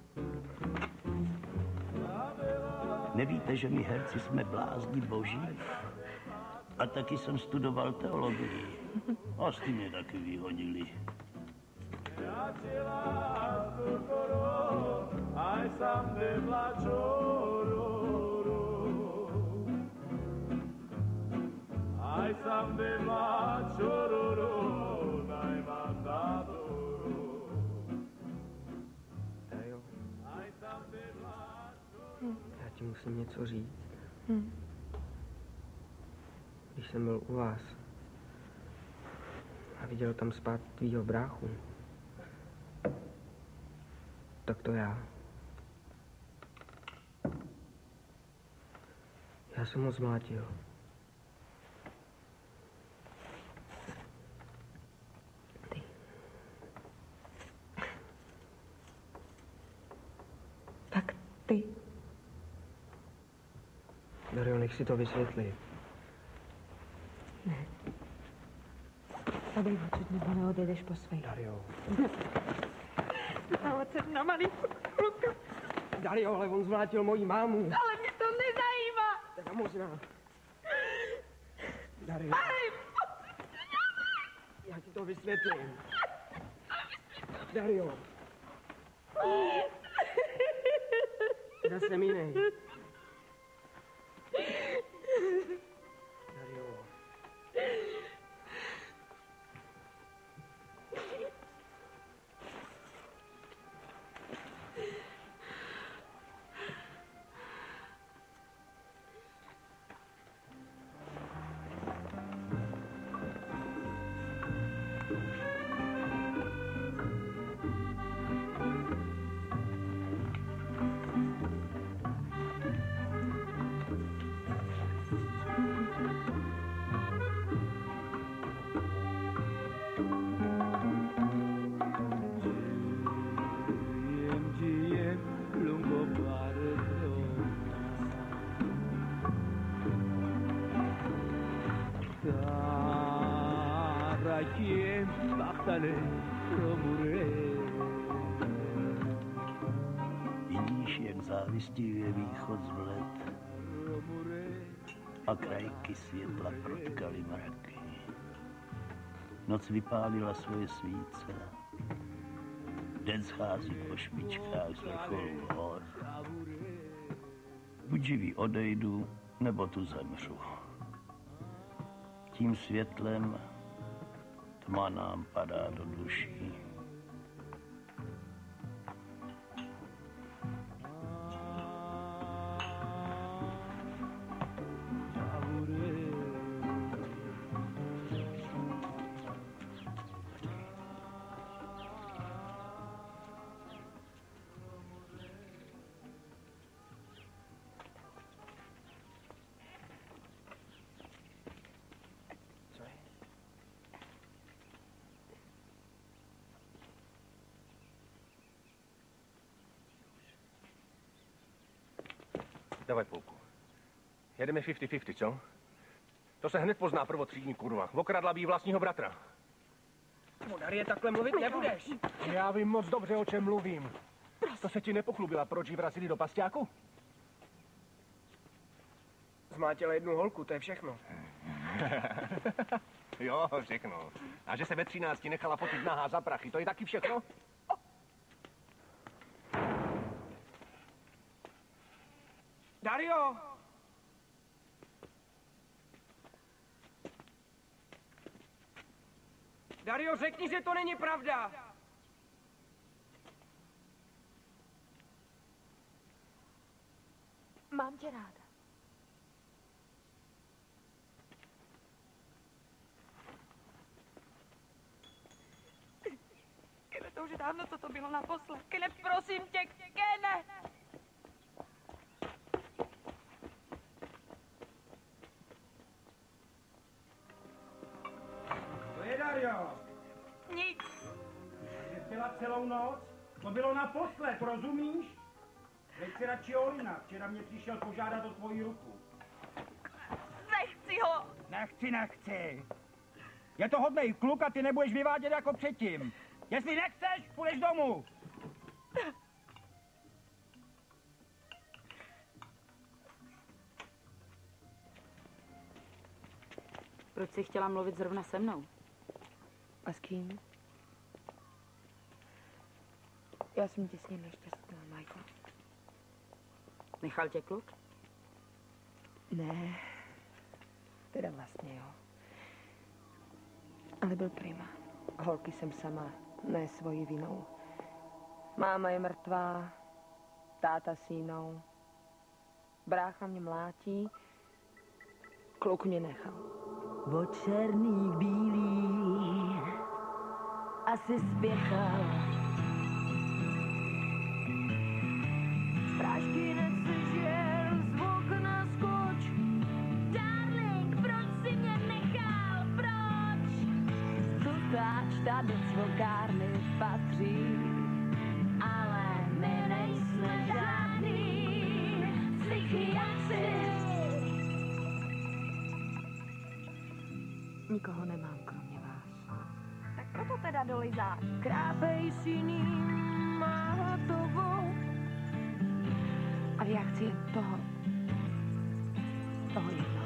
Nevíte, že my herci jsme blázni boží? A taky jsem studoval teologii. A s tím mě taky vyhodili. Dario, já ti musím něco říct. Když jsem byl u vás a viděl tam spát tvýho bráchu, tak to já jsem ho zmlátil. Tak ty. Dario, nech si to vysvětlit. Ne. Tady odsud nebo neodejdeš po svej. Dario. A odsud na malý kluka. Dario, ale on zvlátil moji mámu. Ale mě to nezajímá. Teda možná. Dario. Já ti to vysvětlím. Dario. Teda jsem jiný. Dario. Vidíš, jak závistivě východ zvled a krajky světla protkaly mraky. Noc vypálila svoje svíce, den schází po špičkách z vrcholů hor. Buď živý odejdu, nebo tu zemřu. Tím světlem tma nám padá do duší. Dávaj půlku. Jedeme 50-50, co? To se hned pozná prvotřídní kurva. Okradla by vlastního bratra. No, Darie, takhle mluvit nebudeš. Já vím moc dobře, o čem mluvím. To se ti nepochlubila, proč ji vrazili do pasťáku? Zmátila jednu holku, to je všechno. Jo, všechno. A že se ve 13 nechala fotit nahá za prachy, to je taky všechno? Dario! Dario, řekni, že to není pravda! Mám tě ráda. Kene, to už je dávno, co to bylo naposled. Kene, prosím tě, Kene! To je, Dario. Nic. Že byla celou noc? To bylo naposled, rozumíš? Veď si radši Olina. Včera mě přišel požádat o tvoji ruku. Nechci ho. Nechci. Je to hodnej kluk a ty nebudeš vyvádět jako předtím. Jestli nechceš, půjdeš domů. Proč jsi chtěla mluvit zrovna se mnou? A s kým? Já jsem těsně nešťastná, Michael. Nechal tě kluk? Ne, teda vlastně jo. Ale byl prima. Holky jsem sama, ne svojí vinou. Máma je mrtvá, táta s jinou. Brácha mě mlátí, kluk mě nechal. O černý, bílý, asi spěchal. Strážky nesežer, z okna skoč. Darling, proč si mě nechal, proč? Tutáč tady cvokárny patří, ale my nejsme žádný psychiatři. Nikoho nemám, kromě vás. Tak proto teda dolizá. Krápej s jiným, má hotovou. Ale já chci jen toho jednoho.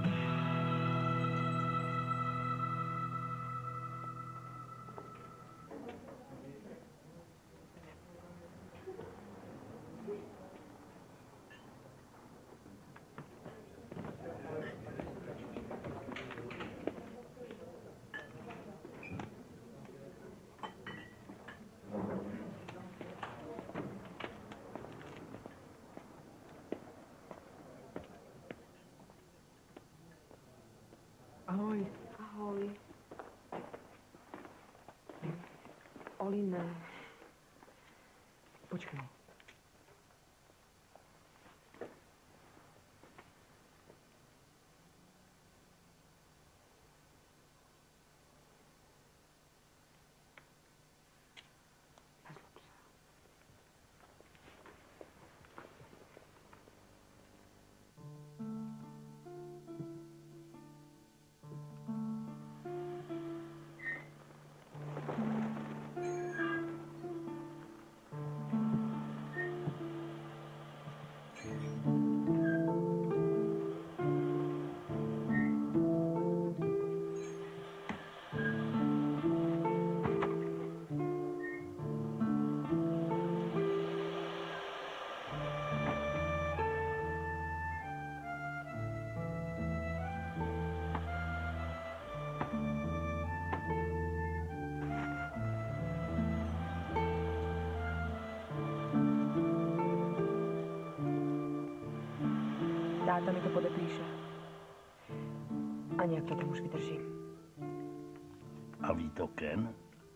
Ahoj. Ahoj. Oli, ne. Počkej. Táta mi to podepíše. A nějak to tam už vydržím. A ví to Ken?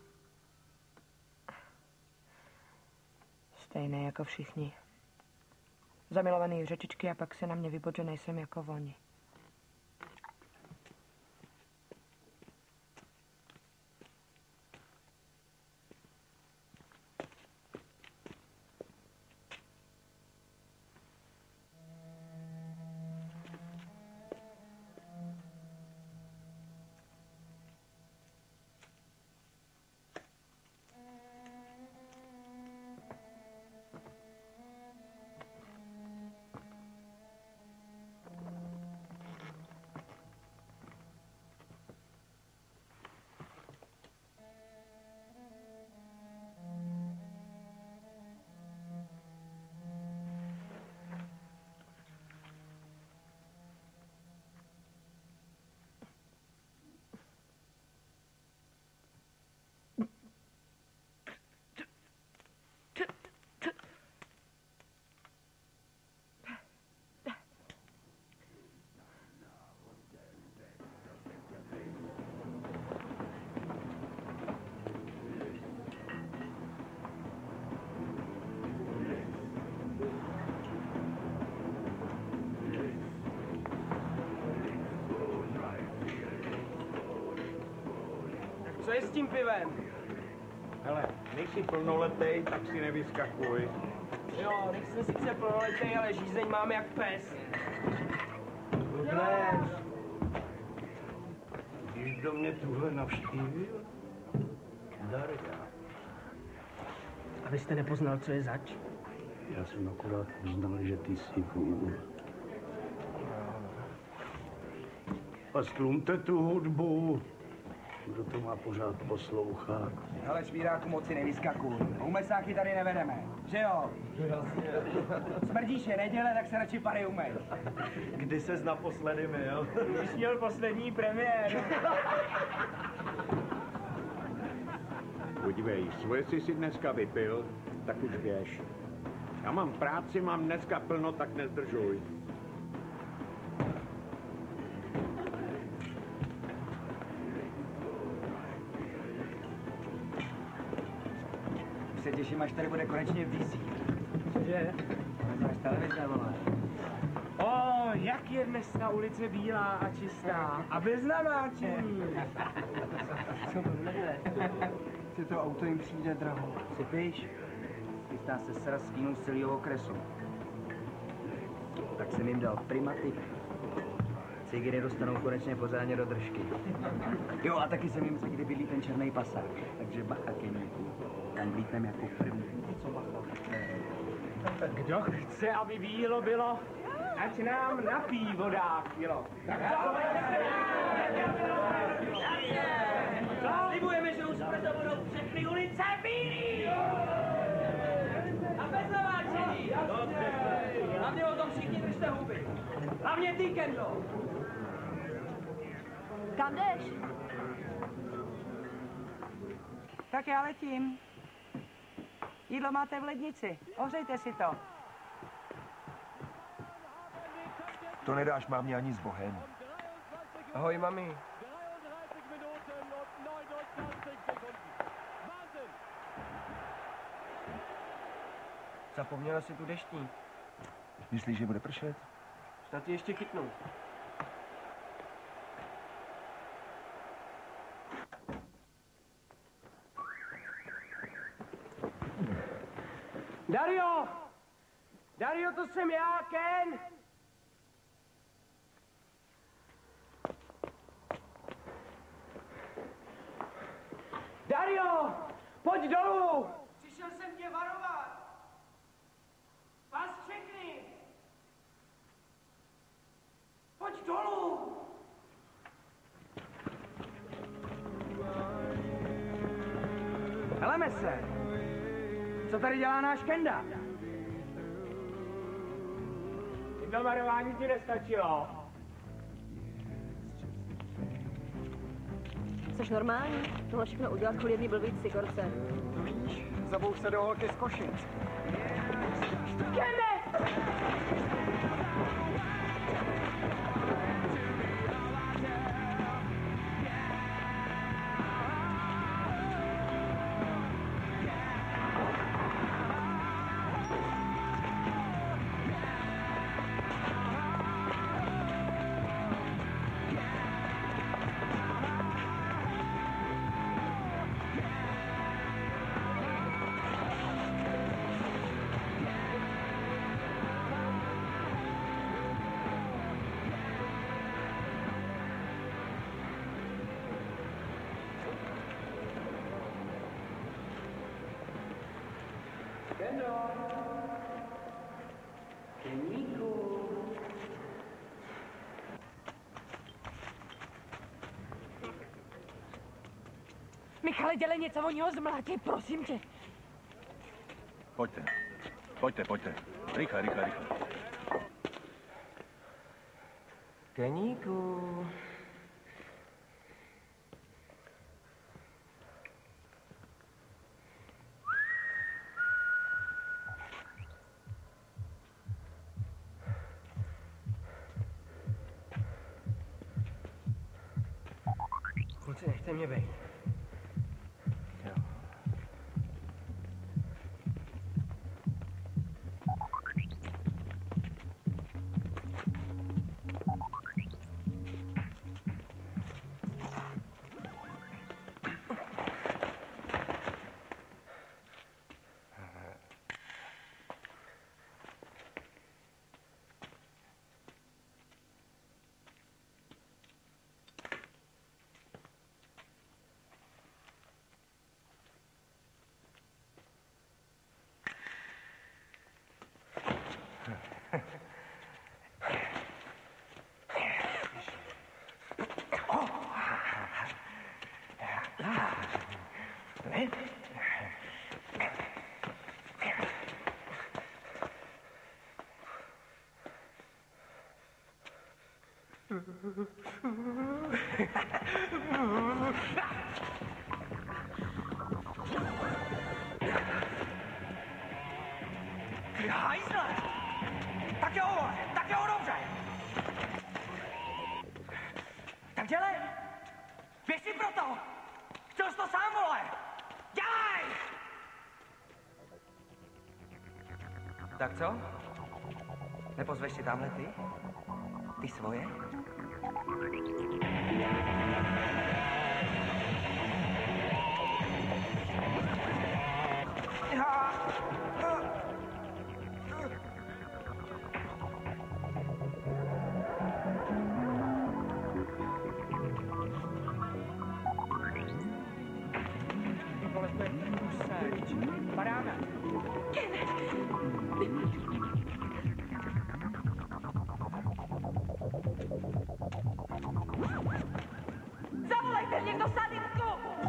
Stejné jako všichni. Zamilovaný řečičky a pak se na mě vybod, že nejsem jako oni. s tím pivem. Hele, nejsi plnoletej, tak si nevyskakuj. Jo, nejsem sice plnoletej, ale žízeň mám jak pes. Dnes, když do mě tuhle navštívil, Darja. A vy jste nepoznal, co je zač? Já jsem akorát poznal, že ty jsi vůl. A stlumte tu hudbu. Kdo to má pořád poslouchat? Hele, švíráku, moci nevyskakuj. Umesáky tady nevedeme, že jo? Smrdíš je neděle, tak se radši pary umej. Kdy ses naposledy myl? Když měl poslední premiéru. Podívej, svoje si dneska vypil, tak už běž. Já mám práci, mám dneska plno, tak nezdržuj. Se těším, až tady bude konečně vysílat. Cože? Máš televize, vole. O, jak je dnes na ulici bílá a čistá a bez namáčení. Co to bude? Si to auto jim přijde draho. Si píš? Chystá se sraz s tím z celého okresu. Tak jsem jim dal primativ. Cigry dostanou konečně pořádně do držky. Jo, a taky jsem jim řekl, kde bydlí ten černý pasák. Takže bacha, Keníku. Tam vlítnem jako první. Co bacha? Kdo chce, aby vílo bylo, ať nám na pivo dá kilo. Slibujeme, že už brzo budou všechny ulice bílý! A bez naváčení! Hlavně o tom všichni držte huby. Hlavně ty, Kendo! Kam jdeš? Tak já letím. Jídlo máte v lednici. Ohřejte si to. To nedáš mámě ani s Bohem. Ahoj, mami. Zapomněla si tu deštník. Myslíš, že bude pršet? Snad ji ještě chytnu. Dario! Dario, to jsem já, Ken! Dario! Pojď dolů! Přišel jsem tě varovat! Vás všechny! Pojď dolů! Heleme se! Co tady dělá náš Kenda? Jedno varování ti nestačilo. Jseš normální? Tohle všechno udělat kvůli jedný blbý cikorce. To víš, zabouch se do holky z Košic. Kende! Michale, dělej něco, oni ho zmlátí, prosím tě. Pojďte. Pojďte, pojďte. Rychle, rychle, rychle. Keníku. Kluci, nechte mě bejt. Jo. Ty hajzle! Tak jo, dobře. Tak dělej! Běž si pro to! Chtěl jsi to sám, vole! Dělej! Tak co? Nepozveš si tamhle ty? Ty svoje? Paráda. Zavolejte někdo sanitku!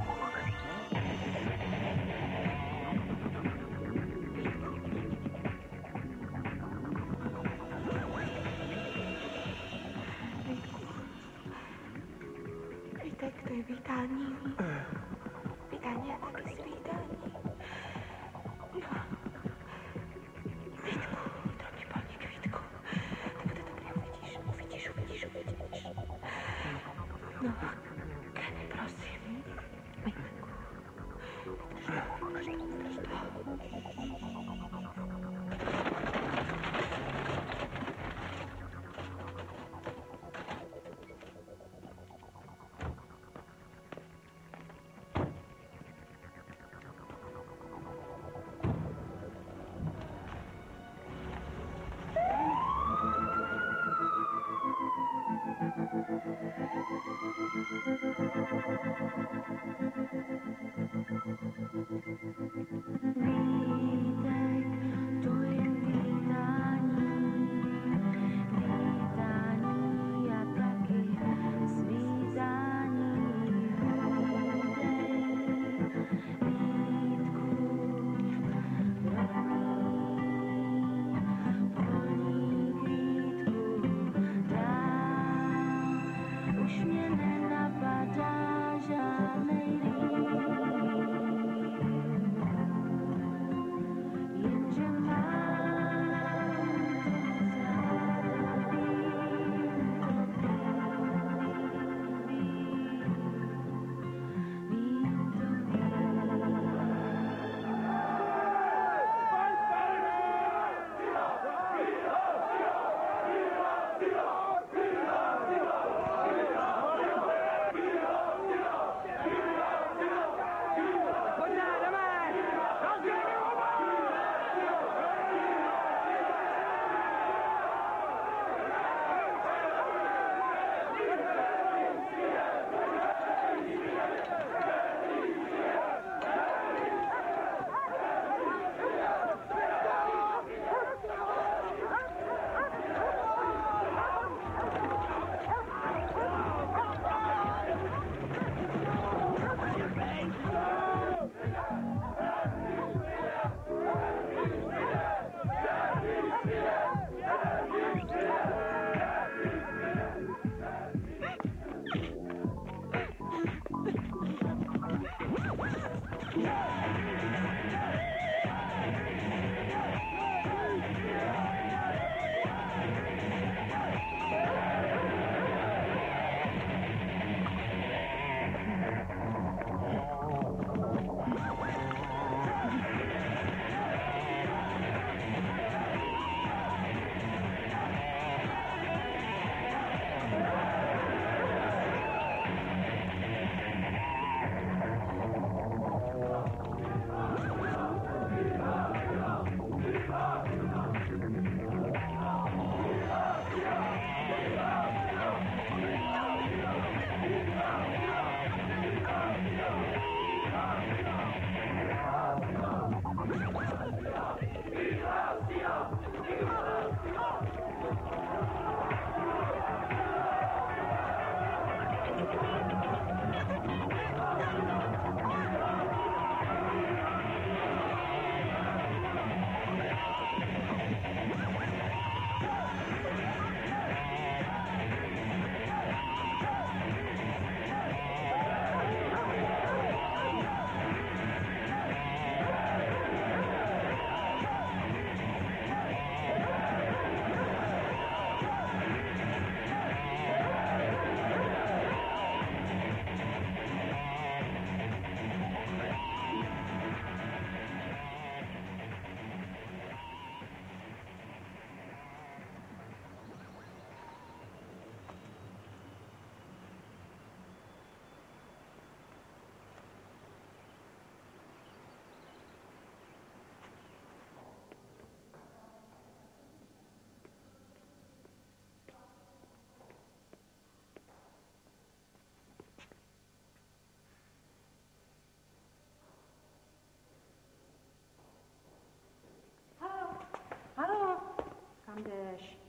Víte, to je vítání. Vítání a taky svítání. No. Vítku, drobně polník, Vítku. To bude dobrý, uvidíš. No, Kenny, prosím. Vítku. Vydrž to.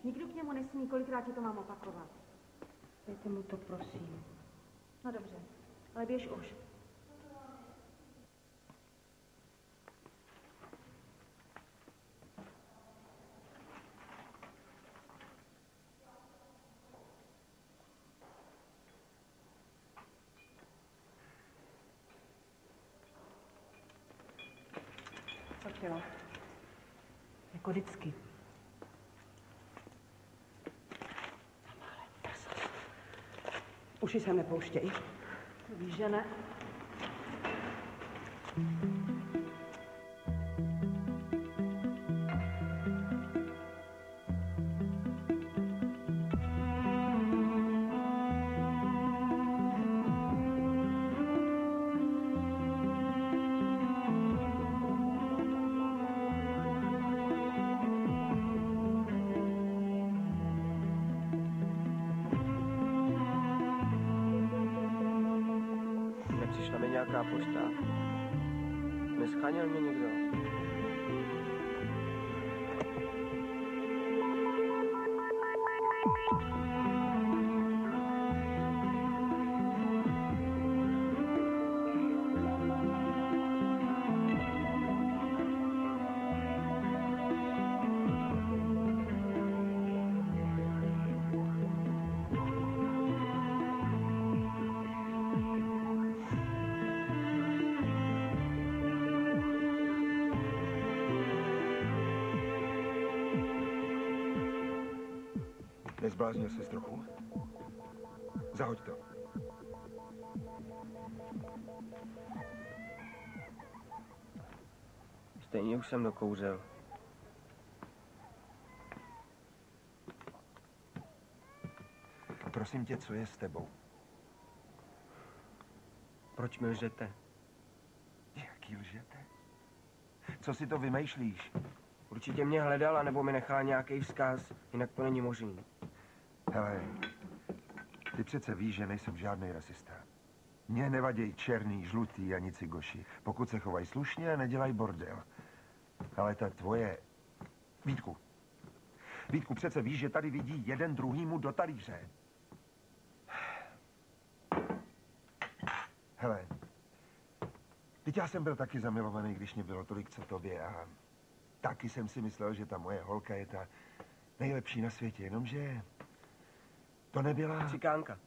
Nikdo k němu nesmí, kolikrát ti to mám opakovat. Dejte mu to, prosím. No dobře, ale běž už. Co chtěla? Jako vždycky. Uši sem nepouštěj. To víš, že ne? Nepřišla mi nějaká pošta. Nescháněl mě někdo. Nezbláznil ses trochu? Zahoď to. Stejně už jsem dokouřil. Prosím tě, co je s tebou? Proč mi lžete? Jaký lžete? Co si to vymýšlíš? Určitě mě hledala, nebo mi nechala nějaký vzkaz, jinak to není možný. Hele, ty přece víš, že nejsem žádný rasista. Mně nevaděj černý, žlutý ani cigoši, pokud se chovají slušně a nedělají bordel. Ale ta tvoje... Vítku, přece víš, že tady vidí jeden druhýmu do talíře. Hele, teď já jsem byl taky zamilovaný, když mě bylo tolik, co tobě, a taky jsem si myslel, že ta moje holka je ta nejlepší na světě, jenomže to nebyla... Cikánka.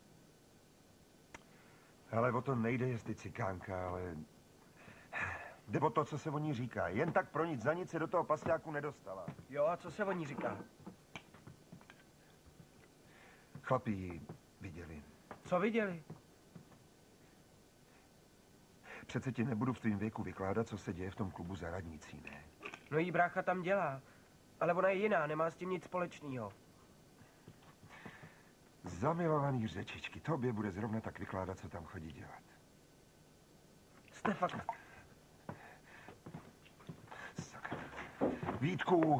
Ale o to nejde, jestli cikánka, ale... Jde o to, co se o ní říká. Jen tak pro nic za nic se do toho pasňáku nedostala. Jo, a co se o ní říká? Chlapi ji viděli. Co viděli? Přece ti nebudu v tvým věku vykládat, co se děje v tom klubu za radnicí, ne? No jí brácha tam dělá. Ale ona je jiná, nemá s tím nic společného. Zamilovaný řečičky, tobě bude zrovna tak vykládat, co tam chodí dělat. Jste fakt... Sakra. Vítku!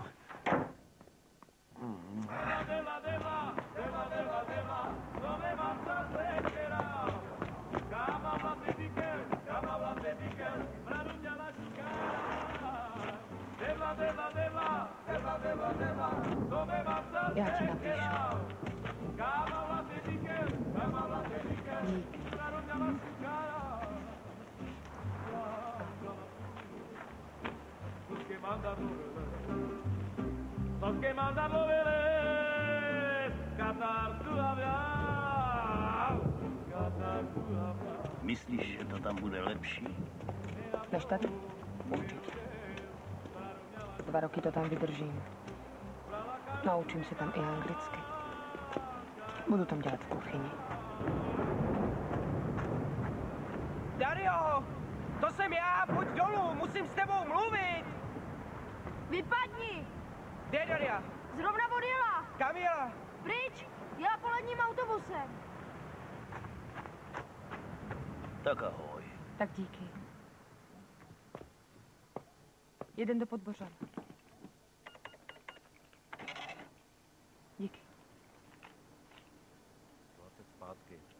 Já ti napíšu. Díky. Los que mandan noveles, cantar tu aviar, cantar tu aviar. Myslíš, že to tam bude lepší? Než tady? Určitě. 2 roky to tam vydržím. Naučím se tam i anglicky. Budu tam dělat v kuchyni. Dario! To jsem já, pojď dolů, musím s tebou mluvit! Vypadni! Kde je Daria? Zrovna odjela! Kam jela? Pryč! Jela poledním autobusem. Tak ahoj. Tak díky. Jeden do Podbořan. Díky. 20 zpátky.